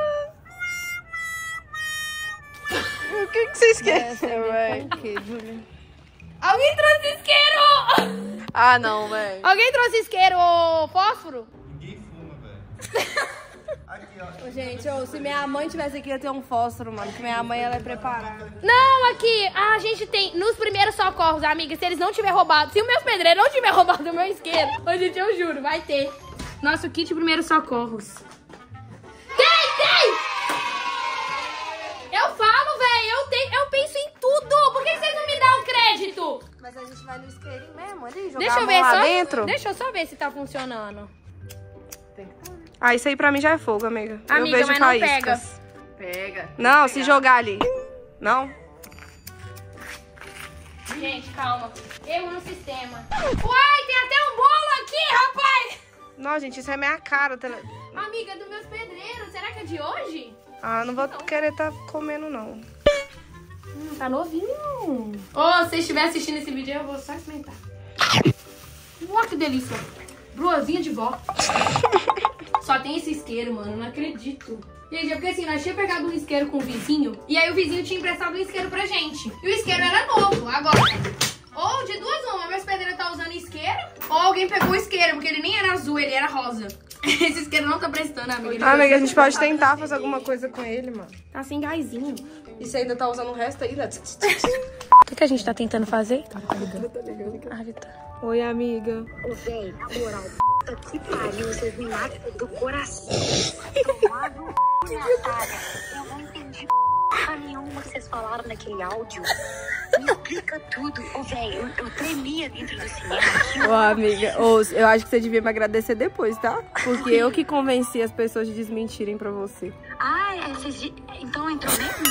O que, que vocês querem, velho? Alguém trouxe isqueiro! Ah, não, velho. Alguém trouxe isqueiro ou fósforo? Ninguém fuma, velho. Aqui, ó. Gente, oh, se minha mãe tivesse aqui, ia ter um fósforo, mano. Que minha mãe, ela é preparada. Não, aqui, a gente tem, nos primeiros socorros, amiga, se eles não tiverem roubado, se o meu pedreiro não tiver roubado o meu isqueiro, ô, gente, eu juro, vai ter. Nosso kit primeiros socorros. Tem, tem! Eu falo, velho, eu, tenho, eu penso em tudo. Por que vocês não me dão crédito? Mas a gente vai no isqueirinho mesmo ali, jogar Deixa a eu mão ver lá só, dentro. Deixa eu só ver se tá funcionando. Ah, isso aí pra mim já é fogo, amiga. Amiga, eu vejo mas não faíscas. pega. Pega. Não, se jogar ali. Não? Gente, calma. Erro no sistema. Uai, tem até um bolo aqui, rapaz! Não, gente, isso é minha cara. Tá... Amiga, dos meus pedreiros, será que é de hoje? Ah, não vou querer tá comendo, não. Hum, tá novinho. Ô, oh, se você estiver assistindo esse vídeo, eu vou só experimentar. Uau, que delícia. Broazinha de vó. Só tem esse isqueiro, mano, não acredito. Gente, é porque assim, nós tínhamos pegado um isqueiro com o vizinho, e aí o vizinho tinha emprestado um isqueiro pra gente. E o isqueiro era novo, agora. Ou de duas uma, meus pedreiros tá usando isqueiro, ou alguém pegou o isqueiro, porque ele nem era azul, ele era rosa. Esse isqueiro não tá prestando, amiga. Ah, amiga, a gente pode tentar fazer alguma coisa com ele, mano. Tá sem gásinho. E você ainda tá usando o resto aí, né? O que, que a gente tá tentando fazer? Ah, Vitor. Oi, amiga. Ô, véi, na moral, puta que pariu, vocês me matam do coração. Tomado Natália, eu não entendi porra nenhuma que vocês falaram naquele áudio. Me explica tudo. Ô, véi, eu, eu tremia dentro do cinema. Ô, amiga, ô, eu acho que você devia me agradecer depois, tá? Porque eu que convenci as pessoas de desmentirem pra você. Ah, é, vocês... Então entrou mesmo?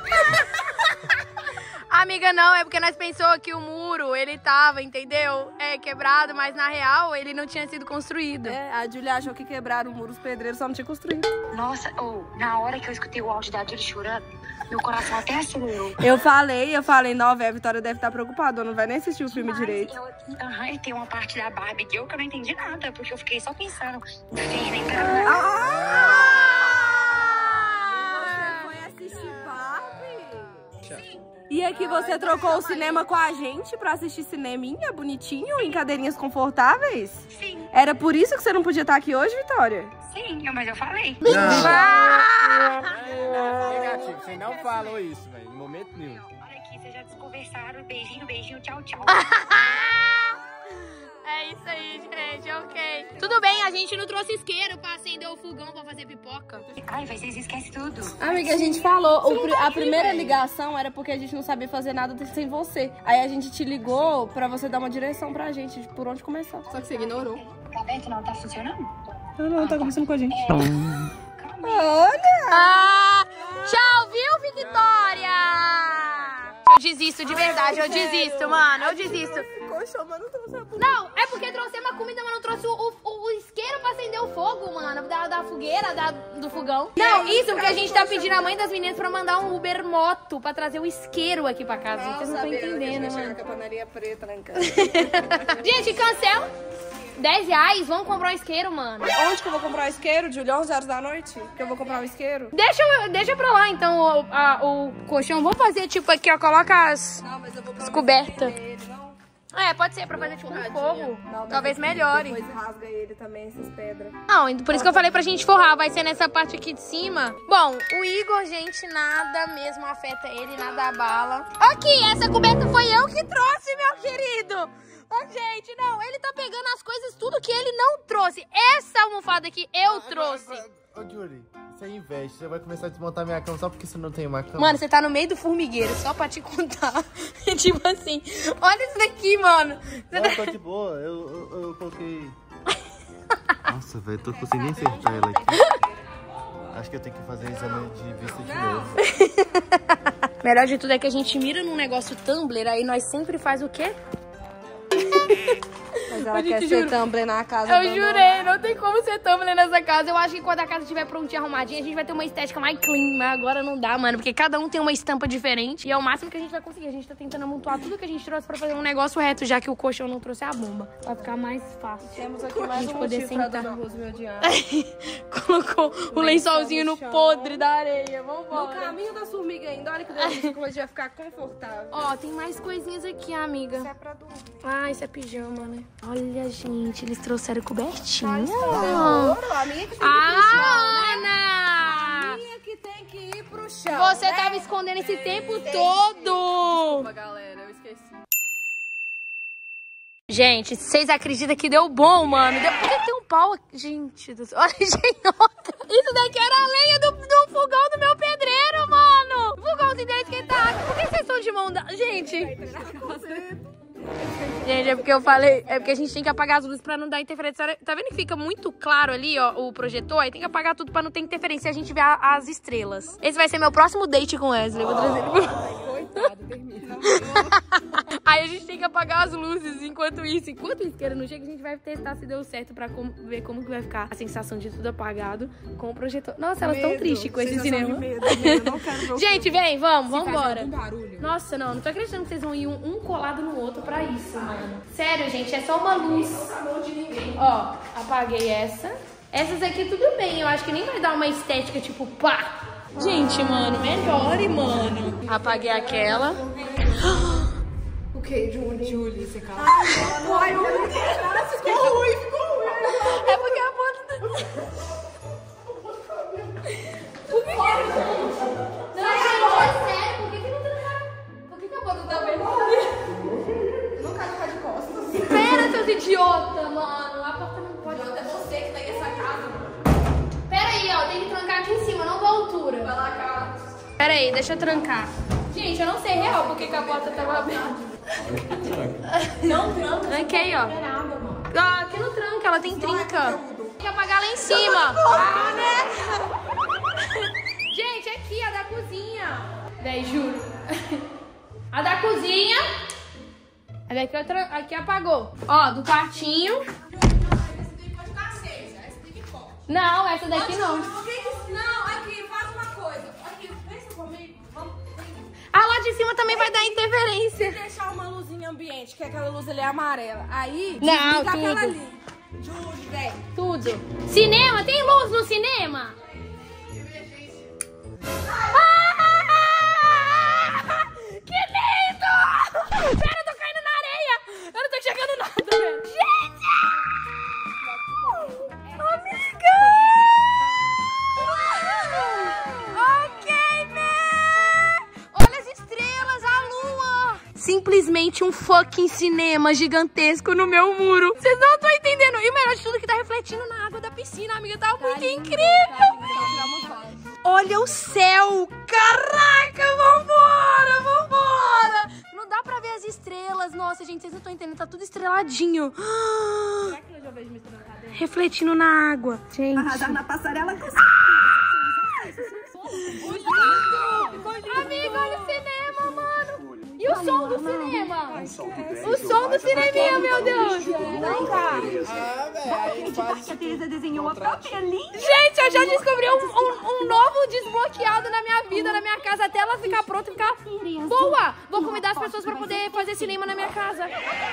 Amiga, não, é porque nós pensou que o muro, ele tava, entendeu? É, quebrado, mas na real ele não tinha sido construído. É, a Julia achou que quebraram o muro, os pedreiros só não tinham construído. Nossa, ô, na hora que eu escutei o áudio da Julia chorando, meu coração até acelerou. Eu falei, eu falei, não, velho, a Vitória deve estar preocupada, não vai nem assistir o filme Mas direito. Eu, aham, e tem uma parte da Barbie que eu, que eu não entendi nada, porque eu fiquei só pensando, vocês lembraram? Ah! Você foi assistir Barbie? E é que você trocou o cinema com a gente pra assistir cineminha bonitinho, em cadeirinhas confortáveis? Sim, Era por isso que você não podia estar aqui hoje, Vitória? sim, mas eu falei. Negativo, você não falou isso, velho, em momento nenhum. Olha aqui, vocês já desconversaram, beijinho, beijinho, tchau, tchau. É isso aí, gente, ok. Tudo bem, a gente não trouxe isqueiro pra acender o fogão pra fazer pipoca. Ai, vai, vocês esquecem tudo. Amiga, a gente falou, o pri- a primeira ligação era porque a gente não sabia fazer nada sem você. Aí a gente te ligou pra você dar uma direção pra gente, de por onde começar. Só que você ignorou. Tá vendo que não tá funcionando? Não, não, tá conversando com a gente. Ah, tchau, viu, Victoria? Eu desisto, de verdade, eu desisto, mano, eu desisto. Coxão, mas não trouxe a Não, é porque trouxe uma comida, mas não trouxe o, o, o isqueiro pra acender o fogo, mano. Da, da fogueira, da, do fogão. Não, isso porque a gente tá pedindo a mãe das meninas pra mandar um Uber moto pra trazer o isqueiro aqui pra casa. Gente, vocês não estão entendendo, mano. com a panelinha preta lá em casa. Gente, cancela. dez reais, vamos comprar um isqueiro, mano. Onde que eu vou comprar o isqueiro, Júlia? onze horas da noite? Que eu vou comprar o isqueiro? Deixa, deixa pra lá, então, o, a, o colchão. Vamos fazer, tipo, aqui, ó, coloca as, Não, mas eu vou as cobertas. ele, não. É, pode ser, pra fazer, tipo, um fogo. Talvez melhore. Depois rasga ele também, essas pedras. Não, por isso que eu falei pra gente forrar, vai ser nessa parte aqui de cima. Bom, o Igor, gente, nada mesmo afeta ele, nada abala. Aqui, essa coberta foi eu que trouxe, meu querido. Ô, gente, não, ele tá pegando as coisas, tudo que ele não trouxe. Essa almofada aqui eu trouxe. Ô, Júlia, isso é inveja. Você vai começar a desmontar minha cama só porque você não tem uma cama? Mano, você tá no meio do formigueiro, só pra te contar. Tipo assim, olha isso daqui, mano. Você Não, tá... tô de boa. Eu, eu, eu coloquei... Nossa, velho, tô conseguindo nem acertar ela aqui. Acho que eu tenho que fazer exame de vista de novo. Melhor de tudo é que a gente mira num negócio Tumblr, aí nós sempre faz o quê? Mas ela Ô, gente, quer ser juro. Tumblr na casa. Eu abandonada. jurei, não tem como ser Tumblr nessa casa. Eu acho que quando a casa estiver prontinha, arrumadinha, a gente vai ter uma estética mais clean. Mas agora não dá, mano, porque cada um tem uma estampa diferente. E é o máximo que a gente vai conseguir. A gente tá tentando amontoar tudo que a gente trouxe pra fazer um negócio reto, já que o colchão não trouxe a bomba. Vai ficar mais fácil. Temos aqui mais gente um poder motivo pra sentar. Dona Rosa me odiar. Colocou o lençolzinho no chão. podre da areia. No Vambora. caminho das formigas ainda. Olha que delícia, como a gente vai ficar confortável. Ó, tem mais coisinhas aqui, amiga. Isso é pra dormir. Ah, isso é pijama, né? Olha, gente, eles trouxeram cobertinha. Ouro, a minha que tem que ir pro chão, Ah, né? Ana! A minha que tem que ir pro chão. Você né? tava escondendo esse tempo todo! Desculpa, galera, eu esqueci. Gente, vocês acreditam que deu bom, mano? Deu... Por que tem um pau aqui? Gente do céu, olha, genota. Isso daqui era a lenha do, do fogão do meu pedreiro, mano. O fogãozinho dele esquentar. Por que vocês estão de mão da... Gente... Gente, é porque eu falei, é porque a gente tem que apagar as luzes pra não dar interferência. Tá vendo que fica muito claro ali, ó, o projetor? Aí tem que apagar tudo pra não ter interferência e a gente ver a, as estrelas. Esse vai ser meu próximo date com o Wesley. Eu vou trazer ele pro... Coitado, termina. Aí a gente tem que apagar as luzes enquanto isso. Enquanto o isqueiro não chega, a gente vai testar se deu certo pra como, ver como que vai ficar a sensação de tudo apagado com o projetor. Nossa, elas estão tristes com esse Sensação cinema. de medo, medo. Eu não quero ver o Gente, vem, vamos, vamos Faz embora. algum barulho. Nossa, não, não tô acreditando que vocês vão ir um, um colado no outro pra isso, mano. Sério, gente, é só uma luz. Ó, apaguei essa. Essas aqui tudo bem, eu acho que nem vai dar uma estética tipo pá. Gente, mano, melhore, mano. Apaguei aquela. O que, Julie? Julie, você cala. Ai, eu não ficou ruim, ficou ruim. É porque a ponta do... Por que? Não, gente, é sério. idiota, mano. A porta não pode. Idiota é você que tá aí nessa casa, mano. Pera aí, ó. Tem que trancar aqui em cima, não da altura. Vai lá, Carlos. Pera aí, deixa eu trancar. Gente, eu não sei real porque que a porta tava aberta. Não tranca. Tranquei, ó. Ah, aqui não tranca, ela tem trinca. Tem que apagar lá em cima. Ah, né? Gente, aqui, a da cozinha. Véi, juro. A da cozinha. A daqui, aqui apagou. Ó, do quartinho. Não, essa daqui não. Não, aqui, faz uma coisa. Aqui, pensa comigo. Vamos. A lá de cima também vai dar interferência. Se deixar uma luzinha ambiente, que aquela luz ali é amarela. Aí, não, tudo. Aquela ali. Juro, velho. Tudo. Cinema? Tem luz no cinema? Ah, que lindo! Pera, eu tô caindo na areia. Eu não tô enxergando nada, velho. Gente! Amiga! Ok, man! Olha as estrelas, a lua! Simplesmente um fucking cinema gigantesco no meu muro. Vocês não estão entendendo. E o melhor de tudo é que tá refletindo na água da piscina, amiga. Tá muito tá incrível! Tá olha o céu! Caraca, vambora, vambora! Não dá pra ver as estrelas. Nossa, gente, vocês não estão entendendo. Tá tudo estreladinho. Será que eu já vejo uma estrela lá dentro? Refletindo na água. Gente. Arrasar na passarela com amigo, olha o cinema, mano. E o som do cinema? O som do cineminha, meu Deus. Não dá. Ah, velho. A Teresa desenhou a própria linha. Gente, eu já descobri um, um, um novo desbloqueado na minha vida, na minha casa, até ela ficar pronta e ficar boa. Vou convidar as pessoas pra poder fazer cinema na minha casa.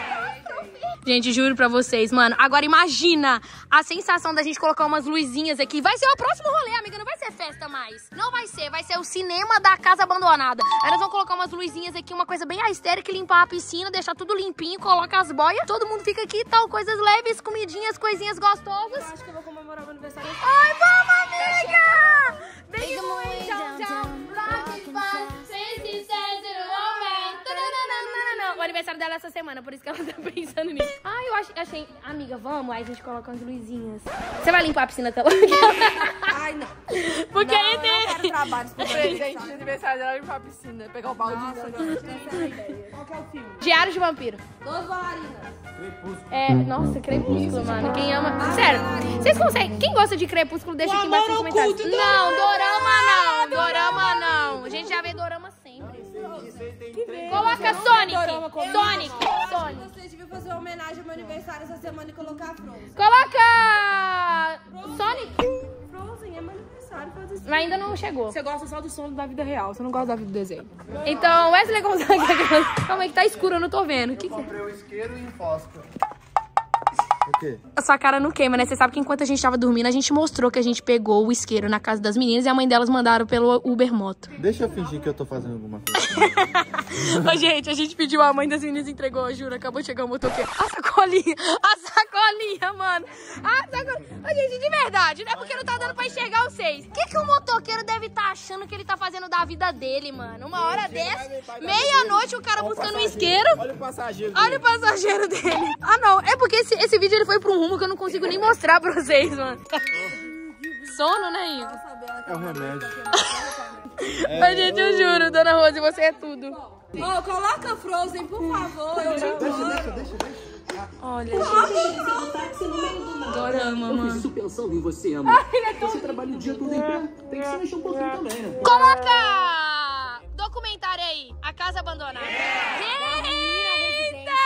Gente, juro pra vocês, mano. Agora imagina a sensação da gente colocar umas luzinhas aqui. Vai ser o próximo rolê, amiga. Não vai ser festa mais. Não vai ser. Vai ser o cinema da casa abandonada. Aí nós vamos colocar umas luzinhas aqui, uma coisa bem aesthetic, limpar a piscina, deixar tudo limpinho, coloca as boias. Todo mundo fica aqui e tal, coisas leves, comidinhas, coisinhas gostosas. Eu acho que eu vou comemorar o aniversário. Ai, vamos, amiga! Big boy, down, down, rock fun, sexy, sexy, woman. O aniversário dela é essa semana, por isso que ela tá pensando nisso. Ai, eu ach, achei... Amiga, vamos? Aí a gente coloca umas luzinhas. Você vai limpar a piscina até lá? Ai, não. Porque não, aí eu tem... não quero trabalho. Gente, no aniversário dela limpar a piscina, pegar o balde. Nossa, não, essa é a ideia. Qual que é o filme? Diário de Vampiro. Dois bailarinas. É, nossa, Crepúsculo, mano. Quem ama... Sério, vocês conseguem... Quem gosta de Crepúsculo, deixa aqui embaixo nos comentários. Não, dorama não. Dorama não. A gente já vê dorama sempre. Coloca Sonic. Sonic. Sonic. Vocês deviam fazer uma homenagem ao meu aniversário essa semana e colocar a Frozen. Coloca... Sonic. Frozen é meu aniversário, faz isso. Mas ainda não chegou. Você gosta só do som da vida real, você não gosta da vida do desenho. Então, Wesley Gonzaga... Calma aí que tá escuro, eu não tô vendo. O que que é? Comprei o isqueiro e fósforo. O quê? A sua cara não queima, né? Você sabe que enquanto a gente tava dormindo, a gente mostrou que a gente pegou o isqueiro na casa das meninas e a mãe delas mandaram pelo Uber Moto. Deixa eu fingir que eu tô fazendo alguma coisa. Ô, gente, a gente pediu, a mãe das meninas entregou, juro, acabou de chegar o motoqueiro. A sacolinha, a sacolinha, mano. A sacolinha. Ô, gente, de verdade, não é porque não tá dando pra enxergar vocês. O que que o motoqueiro deve estar tá achando que ele tá fazendo da vida dele, mano? Uma hora dessa, meia-noite, o cara buscando um isqueiro. Olha o passageiro. Olha o passageiro dele. Ah, não, é porque esse, esse vídeo ele foi pra um rumo que eu não consigo nem mostrar pra vocês, mano. Sono, né, Igor? É o remédio. Ai, gente, eu juro, Dona Rose, você é tudo. Ô, oh, coloca Frozen, por favor. Eu já Deixa, deixa, deixa, deixa. Olha, gente. Dorama, mano. Estou pensando em você, amor. Você trabalha o dia todo em pé. Tem que se mexer um pouquinho também, né? Coloca documentário aí, A Casa Abandonada. Eita!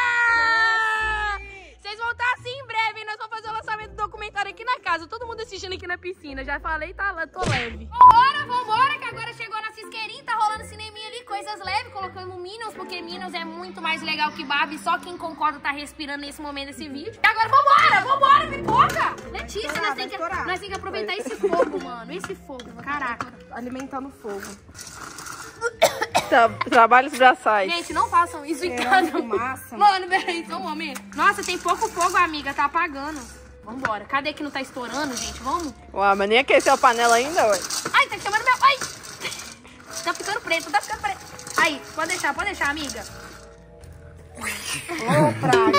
Vocês vão estar assim em breve, nós vamos fazer o lançamento do documentário aqui na casa. Todo mundo assistindo aqui na piscina. Já falei, tá lá, tô leve. Vambora, vambora, que agora chegou na cisqueirinha, tá rolando cineminha ali, coisas leves, colocando Minions, porque Minions é muito mais legal que Barbie. Só quem concorda tá respirando nesse momento desse vídeo. E agora vambora, vambora, pipoca! Letícia, nós temos que, nós temos que aproveitar esse fogo, mano. Esse fogo, caraca. alimentando fogo. Tra trabalhos braçais. Gente, não façam isso em casa. Fumaça. Mano, peraí, só um momento. Nossa, tem pouco fogo, amiga. Tá apagando. Vambora. Cadê que não tá estourando, gente? Vamos? Ué, mas nem aqueceu a panela ainda, ué. Ai, tá queimando meu... Ai! Tá ficando preto, tá ficando preto. Aí, pode deixar, pode deixar, amiga. Ô, praga.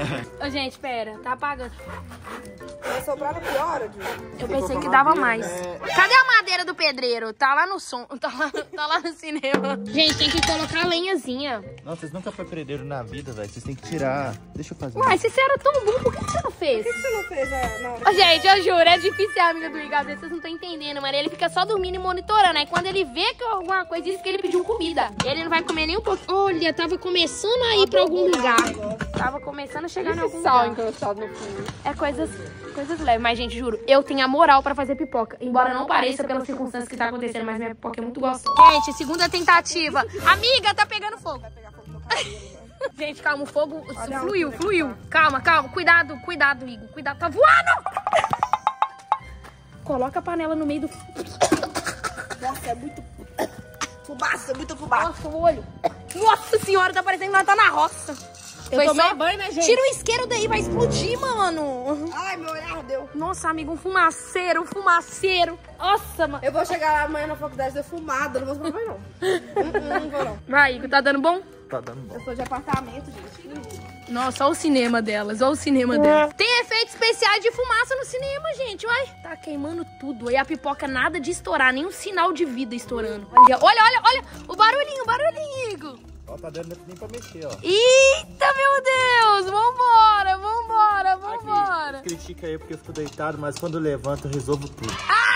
Ô, gente, pera. Tá apagando. Vai sobrar no pior, Eu pensei que dava mais. Cadê a madeira do pedreiro? Tá lá no som. Tá lá, tá lá no cinema. Gente, tem que colocar a lenhazinha. Não, vocês nunca foi pedreiro na vida, velho. Vocês têm que tirar. Deixa eu fazer. Uai, se você era tão bom, por que você não fez? Por que você não fez a, na hora? Ô, gente, eu juro, é difícil ser amiga do Igor. Às vezes vocês não estão entendendo, mano. Ele fica só dormindo e monitorando. Aí quando ele vê que alguma coisa, diz que ele pediu comida. Ele não vai comer nem um pouco. Olha, tava começando a ir pra algum lugar. Tava começando a chegar em algum Sal lugar. encostado no fundo. É coisas, coisas leves. Mas, gente, juro, eu tenho a moral pra fazer pipoca. Embora não pareça pelas circunstâncias que tá acontecendo, mas minha pipoca é muito gostosa. Gente, segunda tentativa. Amiga, tá pegando fogo. Vai pegar fogo no cabelo. Gente, calma, o fogo fluiu, fluiu. Calma, calma. Cuidado, cuidado, Igor. Cuidado, tá voando. Coloca a panela no meio do... Nossa, é muito... Fumaça, muita fumaça. Nossa, o olho. Nossa senhora, tá parecendo que nós tá na roça. Eu Foi tomei só... banho, né, gente? Tira o isqueiro daí, vai explodir, mano. Ai, meu olho ardeu. Nossa, amigo, um fumaceiro, um fumaceiro. Nossa, mano. Eu vou chegar lá amanhã na faculdade defumada, não vou tomar banho, não. não, não vou, não. Vai, Igor, tá dando bom? Tá dando bom. Eu sou de apartamento, gente. Nossa, olha o cinema delas, olha o cinema delas. Tem efeitos especiais de fumaça no cinema, gente, uai. Tá queimando tudo. Aí a pipoca nada de estourar, nem um sinal de vida estourando. Olha, olha, olha, olha. O barulhinho, o barulhinho, Igor. Ó, tá dando nem pra mexer, ó. Eita, meu Deus. Vambora, vambora, vambora. Aqui, critica aí porque eu fico deitado, mas quando eu levanto eu resolvo tudo.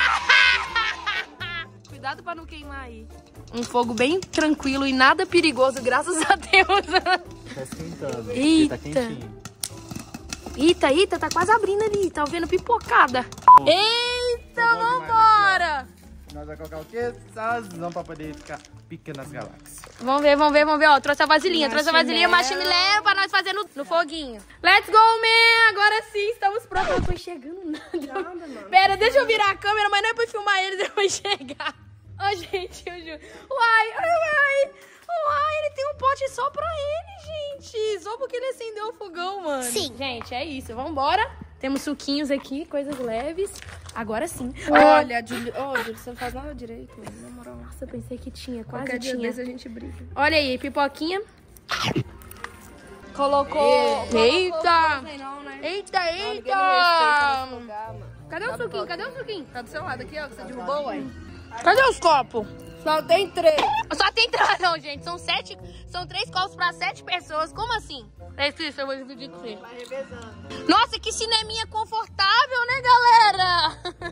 Cuidado pra não queimar aí. Um fogo bem tranquilo e nada perigoso, graças a Deus. Tá esquentando. Eita. Tá quentinho. Eita, eita, tá quase abrindo ali. Tá vendo pipocada. Bom, Eita, bom demais vambora. Nós vamos colocar o quê? Sazão pra poder ficar picando as galáxias. Vamos ver, vamos ver, vamos ver. Ó, trouxe a vasilhinha, trouxe a vasilhinha, marshmallow pra nós fazer no, no foguinho. Let's go, man! Agora sim, estamos prontos. Eu não tô enxergando nada. Nada, mano. Pera, deixa eu virar a câmera, mas não é pra filmar eles, eu vou enxergar. Ó, oh, gente, eu juro. Uai, uai, uai, ele tem um pote só pra ele, gente. Só porque ele acendeu o fogão, mano. Sim. Gente, é isso, vambora. Temos suquinhos aqui, coisas leves. Agora sim. Olha, Júlio, oh, Júlio, você não faz nada direito, mano. Na moral. Nossa, eu pensei que tinha, quase Qualquer dia tinha. desse a gente briga. Olha aí, pipoquinha. Colocou... Eita! Não, não, né? Eita, Não, ninguém me eita! respeita nesse lugar, mano. Cadê o suquinho? Cadê o suquinho? Tá do seu lado aqui, ó, que você derrubou, ué. Cadê os copos? Só tem três. Só tem três, não, gente. São sete. São três copos pra sete pessoas. Como assim? É isso, eu vou dividir com você. Vai revezando. Nossa, que cineminha confortável, né, galera?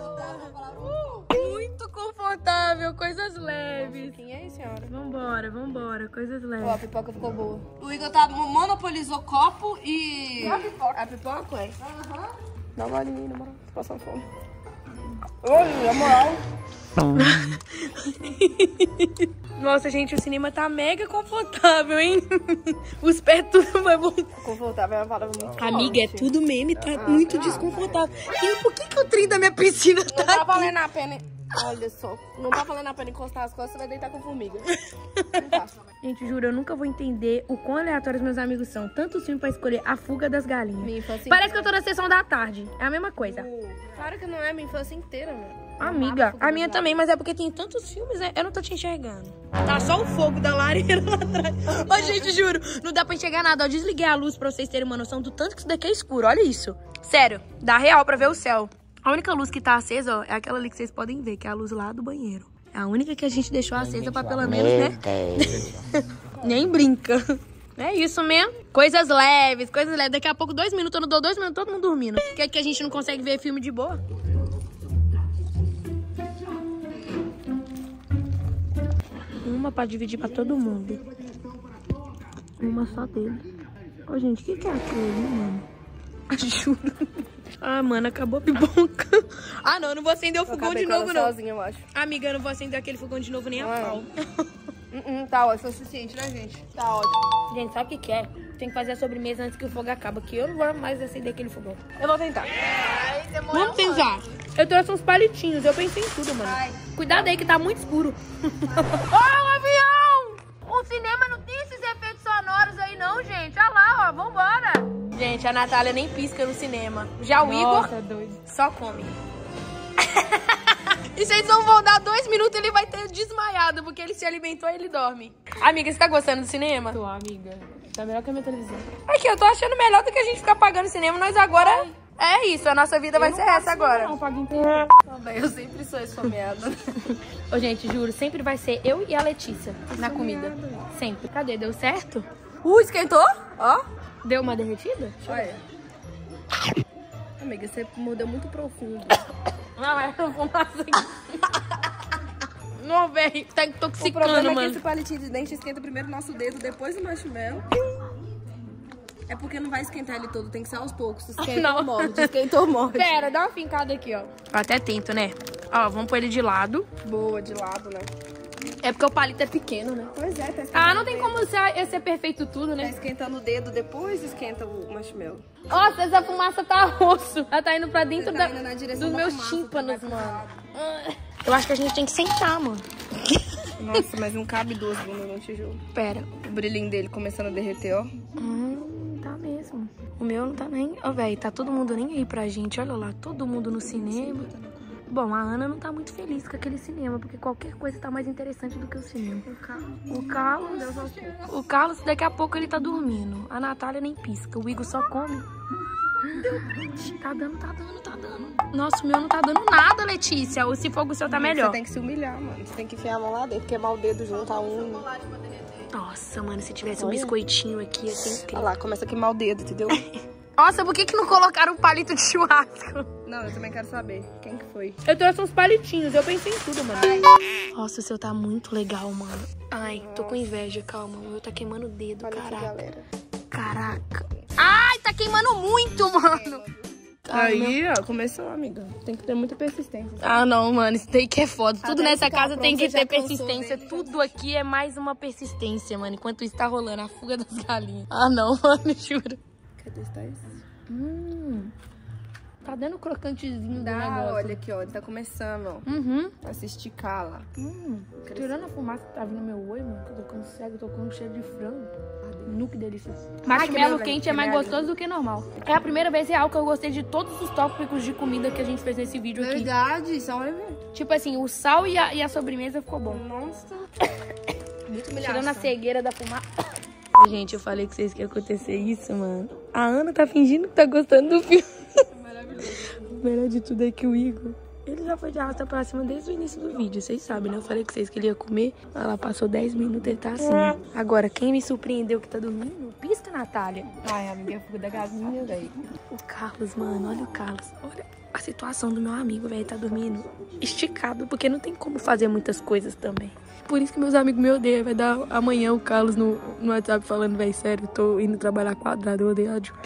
Muito confortável, coisas leves. Quem é, senhora? Vambora, vambora, coisas Ó, a leves. pipoca ficou boa. O Igor tá, monopolizou copo e... A pipoca. A pipoca, ué? Aham. Dá uma olhinha, na moral. Passando fome. Oi, na moral. Nossa, gente, o cinema tá mega confortável, hein? Os pés tudo vai bom. Confortável é uma palavra muito Amiga, é forte. tudo meme, tá muito desconfortável. E por que, que o trem da minha piscina Não tá tá aqui? valendo a pena... Olha só. Não tá valendo a pena encostar as costas, você vai deitar com formiga. Não tá. Gente, juro, eu nunca vou entender o quão aleatórios meus amigos são. Tanto filme pra escolher A Fuga das Galinhas. Minha infância Parece que eu tô na sessão da tarde. É a mesma coisa. inteira. Claro que não é minha infância inteira, mano. Amiga, a minha também, mas é porque tem tantos filmes, né? Eu não tô te enxergando. Tá só o fogo da lareira lá atrás. Ô, gente, juro, não dá pra enxergar nada. Eu desliguei a luz pra vocês terem uma noção do tanto que isso daqui é escuro. Olha isso. Sério, dá real pra ver o céu. A única luz que tá acesa, ó, é aquela ali que vocês podem ver, que é a luz lá do banheiro. É a única que a gente deixou acesa pra pelo menos, né? Nem brinca. É isso mesmo. Coisas leves, coisas leves. Daqui a pouco, dois minutos, eu não dou dois minutos, todo mundo dormindo. Quer que a gente não consegue ver filme de boa? Uma pra dividir pra todo mundo. Uma só dele. Ô, gente, o que, que é aquilo ali, mano? Juro. Ah, mano, acabou a pipoca. Ah, não, eu não vou acender o fogão de novo, não. Sozinha, eu acho. Amiga, eu não vou acender aquele fogão de novo nem a Ah, é. pau. Uh -uh, tá ótimo, é o suficiente, né, gente? Tá ótimo. Gente, sabe o que que é? Tem que fazer a sobremesa antes que o fogo acabe, que eu não vou mais acender aquele fogão. Eu vou tentar. Vamos tentar. Eu trouxe uns palitinhos, eu pensei em tudo, mano. Ai. Cuidado aí que tá muito escuro. Ó, o avião! O cinema não tem esses efeitos sonoros aí não, gente. Olha lá, ó, vambora. Gente, a Natália nem pisca no cinema. Já o Nossa, Igor doido. só come. E vocês não vão dar dois minutos, ele vai ter desmaiado, porque ele se alimentou e ele dorme. Amiga, você tá gostando do cinema? Tô, amiga. Tá melhor que a minha televisão. Aqui, eu tô achando melhor do que a gente ficar pagando cinema. Nós agora... É isso, a nossa vida vai ser essa agora. Não, pago inteiro. Também, eu sempre sou esfomeada. Ô, gente, juro, sempre vai ser eu e a Letícia na comida. Sempre. Cadê? Deu certo? Uh, esquentou? Ó. Deu uma derretida? Olha. Amiga, você mordeu muito profundo. Não, é fumaça aqui. Não, velho, tá intoxicando, O problema mano. é que esse palitinho de dente esquenta primeiro o nosso dedo, depois o marshmallow. É porque não vai esquentar ele todo, tem que ser aos poucos. Esquentou, Não. morde. Esquentou, morde. Pera, dá uma fincada aqui, ó. Eu até tento, né? Ó, vamos pôr ele de lado. Boa, de lado, né? É porque o palito é pequeno, né? Pois é, tá esquentando. Ah, não tem o como ser, ser perfeito tudo, Tá né? esquentando o dedo, depois esquenta o marshmallow. Nossa, essa fumaça tá roxo. Ela tá indo pra dentro Você da, tá indo na direção dos da meus fumaça, tímpanos, você vai pro mano. Eu acho que a gente tem que sentar, mano. Nossa, mas não cabe duas bundas no tijolo. Pera. O brilhinho dele começando a derreter, ó. Hum, tá mesmo. O meu não tá nem... Ó, velho, tá todo mundo nem aí pra gente. Olha lá, todo mundo no cinema. Bom, a Ana não tá muito feliz com aquele cinema, porque qualquer coisa tá mais interessante do que o cinema. O Carlos... O Carlos, o Carlos daqui a pouco ele tá dormindo. A Natália nem pisca. O Igor só come. Tá dando, tá dando, tá dando. Nossa, o meu não tá dando nada, Letícia. Ou se for o seu tá melhor. Você tem que se humilhar, mano. Você tem que enfiar a mão lá dentro, queimar o dedo junto a um. Nossa, mano, se tivesse um biscoitinho aqui, ia ser incrível. Olha lá, começa a queimar o dedo, entendeu? Nossa, por que que não colocaram um palito de churrasco? Não, eu também quero saber. Quem que foi? Eu trouxe uns palitinhos, eu pensei em tudo, mano. Nossa, o seu tá muito legal, mano. Ai, tô com inveja, calma. O meu tá queimando o dedo, Olha aqui, caraca. galera. Caraca. Ai, tá queimando muito, mano. Aí, ó, começou, amiga. Tem que ter muita persistência. Ah, não, mano, isso daí que é foda. Tudo Até nessa ficar casa tem que pronta, já ter cansou persistência. dele. Tudo aqui é mais uma persistência, mano. Enquanto isso tá rolando a fuga das galinhas. Ah, não, mano, juro. Cadê esse esse? Hum, tá dando crocantezinho do Dá, negócio. olha aqui, ó. Ele tá começando, ó. Uhum. Vai se esticar lá. Hum, tirando a fumaça que tá vindo no meu olho, mano, que eu tô ficando cego, tô com cheiro de frango. Nu, que delícia. Marshmallow quente é mais gostoso do que normal. É a primeira vez real que eu gostei de todos os tópicos de comida que a gente fez nesse vídeo aqui. Verdade, só olha ver. Tipo assim, o sal e a, e a sobremesa ficou bom. Nossa. Muito humilhação. Tirando a cegueira da fumaça. Gente, eu falei que vocês que ia acontecer isso, mano. A Ana tá fingindo que tá gostando do filme. Maravilhoso. O melhor de tudo é que o Igor, ele já foi de arrasta pra cima desde o início do vídeo, vocês sabem, né? Eu falei com vocês que ele ia comer. Ela passou dez minutos, ele tá assim. Agora, quem me surpreendeu que tá dormindo? Pisca, Natália. Ai, amiga, fuga da galinha, velho. O Carlos, mano, olha o Carlos. Olha a situação do meu amigo, velho. Tá dormindo esticado, porque não tem como fazer muitas coisas também. Por isso que meus amigos me odeiam. Vai dar amanhã o Carlos no, no WhatsApp falando, velho, sério, tô indo trabalhar quadrado, eu odeio a Ju.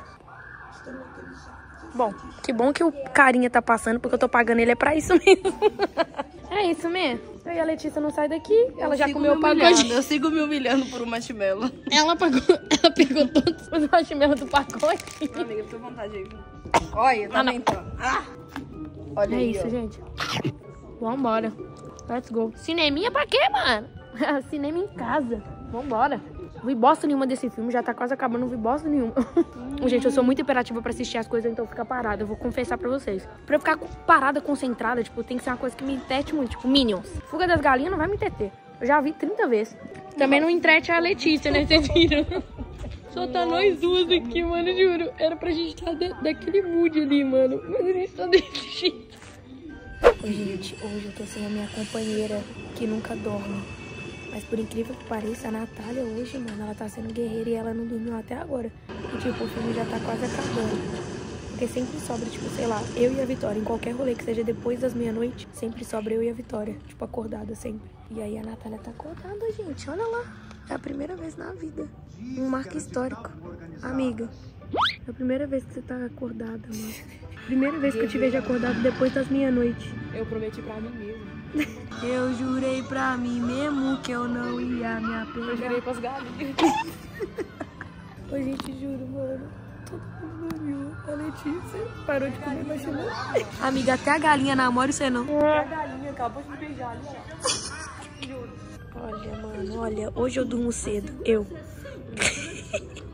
Bom, que bom que o carinha tá passando, porque eu tô pagando ele é pra isso mesmo. É isso mesmo. Eu e a Letícia não sai daqui, ela já comeu o pacote. Eu sigo me humilhando por um marshmallow. Ela pagou, ela pegou todos os marshmallows do pacote. Amiga, fica à vontade aí. Olha, tá aumentando. Ah! Olha É aí, isso, ó. gente. Vambora. Let's go. Cineminha pra quê, mano? Cinema em casa. Vambora. Não vi bosta nenhuma desse filme, já tá quase acabando, não vi bosta nenhuma. Gente, eu sou muito imperativa pra assistir as coisas, então fica parada. Eu vou confessar pra vocês. Pra eu ficar parada, concentrada, tipo, tem que ser uma coisa que me entrete muito. Tipo, Minions. Fuga das Galinhas não vai me entreter. Eu já vi trinta vezes. Também não entrete a Letícia, né? Vocês viram? Só tá nós duas aqui, mano, juro. Era pra gente estar tá daquele mood ali, mano. Mas a gente tá desse jeito. Ô, gente, hoje eu tô sem a minha companheira que nunca dorme. Mas por incrível que pareça, a Natália hoje, mano, ela tá sendo guerreira e ela não dormiu até agora. E tipo, o filme já tá quase acabando. Porque sempre sobra, tipo, sei lá, eu e a Vitória. Em qualquer rolê que seja depois das meia-noite, sempre sobra eu e a Vitória. Tipo, acordada sempre. E aí a Natália tá acordada, gente. Olha lá. É a primeira vez na vida. Um marco histórico. Amiga, é a primeira vez que você tá acordada, mano. Primeira vez que eu te vejo acordada depois das meia-noite. Eu prometi pra mim mesmo. Eu jurei pra mim mesmo que eu não ia me apegar. Eu jurei pras galinhas. Ô, gente, juro, mano. Todo mundo dormiu. A Letícia parou de comer marshmallow. Amiga, até a galinha namora e você não. A galinha acabou de me beijar ali, ó. Olha, mano, olha. Hoje eu durmo cedo. Eu. Ô,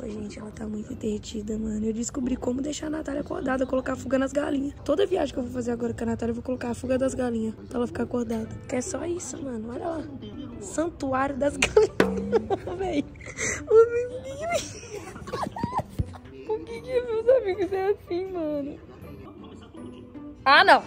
gente, ela tá muito derretida, mano. Eu descobri como deixar a Natália acordada, colocar a fuga nas galinhas. Toda viagem que eu vou fazer agora com a Natália, eu vou colocar a fuga das galinhas, pra ela ficar acordada. Que é só isso, mano. Olha lá. Santuário das galinhas. Véi. O menino. Por que que meus amigos é assim, mano? Ah, não.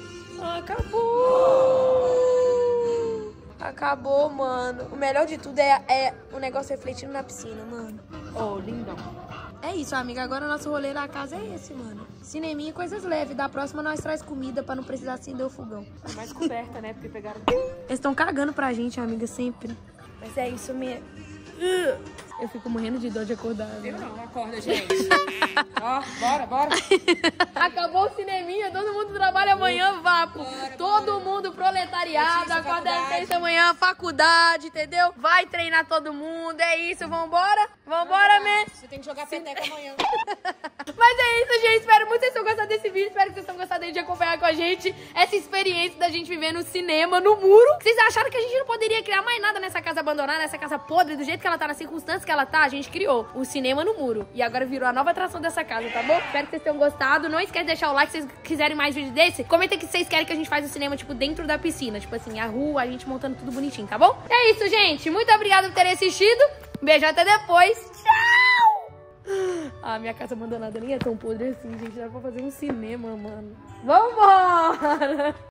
Acabou. Acabou, mano. O melhor de tudo é, é o negócio refletindo na piscina, mano. Oh, lindão. É isso, amiga. Agora nosso rolê na casa é esse, mano. Cineminha e coisas leves. Da próxima nós traz comida pra não precisar acender o fogão. Mais coberta, né? Porque pegaram... Eles estão cagando pra gente, amiga, sempre. Mas é isso mesmo. Eu fico morrendo de dor de acordar. Eu não, acorda, gente. Ó, bora, bora. Acabou o cineminha, todo mundo trabalha amanhã, vapo. Bora, todo bora. mundo proletariado, Notícia, acorda às faculdade. seis da manhã, faculdade, entendeu? Vai treinar todo mundo, é isso, vambora? Vambora, man. Você tem que jogar peteca amanhã. Mas é isso, gente. Espero muito que vocês tenham gostado desse vídeo. Espero que vocês tenham gostado de acompanhar com a gente essa experiência da gente viver no cinema, no muro. Vocês acharam que a gente não poderia criar mais nada nessa casa abandonada, nessa casa podre, do jeito que ela tá, nas circunstâncias que ela tá? A gente criou o cinema no muro. E agora virou a nova atração dessa casa, tá bom? Espero que vocês tenham gostado. Não esquece de deixar o like se vocês quiserem mais vídeos desse. Comenta que vocês querem que a gente faça o cinema, tipo, dentro da piscina. Tipo assim, a rua, a gente montando tudo bonitinho, tá bom? É isso, gente. Muito obrigada por terem assistido. Um beijo, até depois. Tchau! Ah, minha casa abandonada nem é tão podre assim, gente. Dá pra fazer um cinema, mano. Vambora!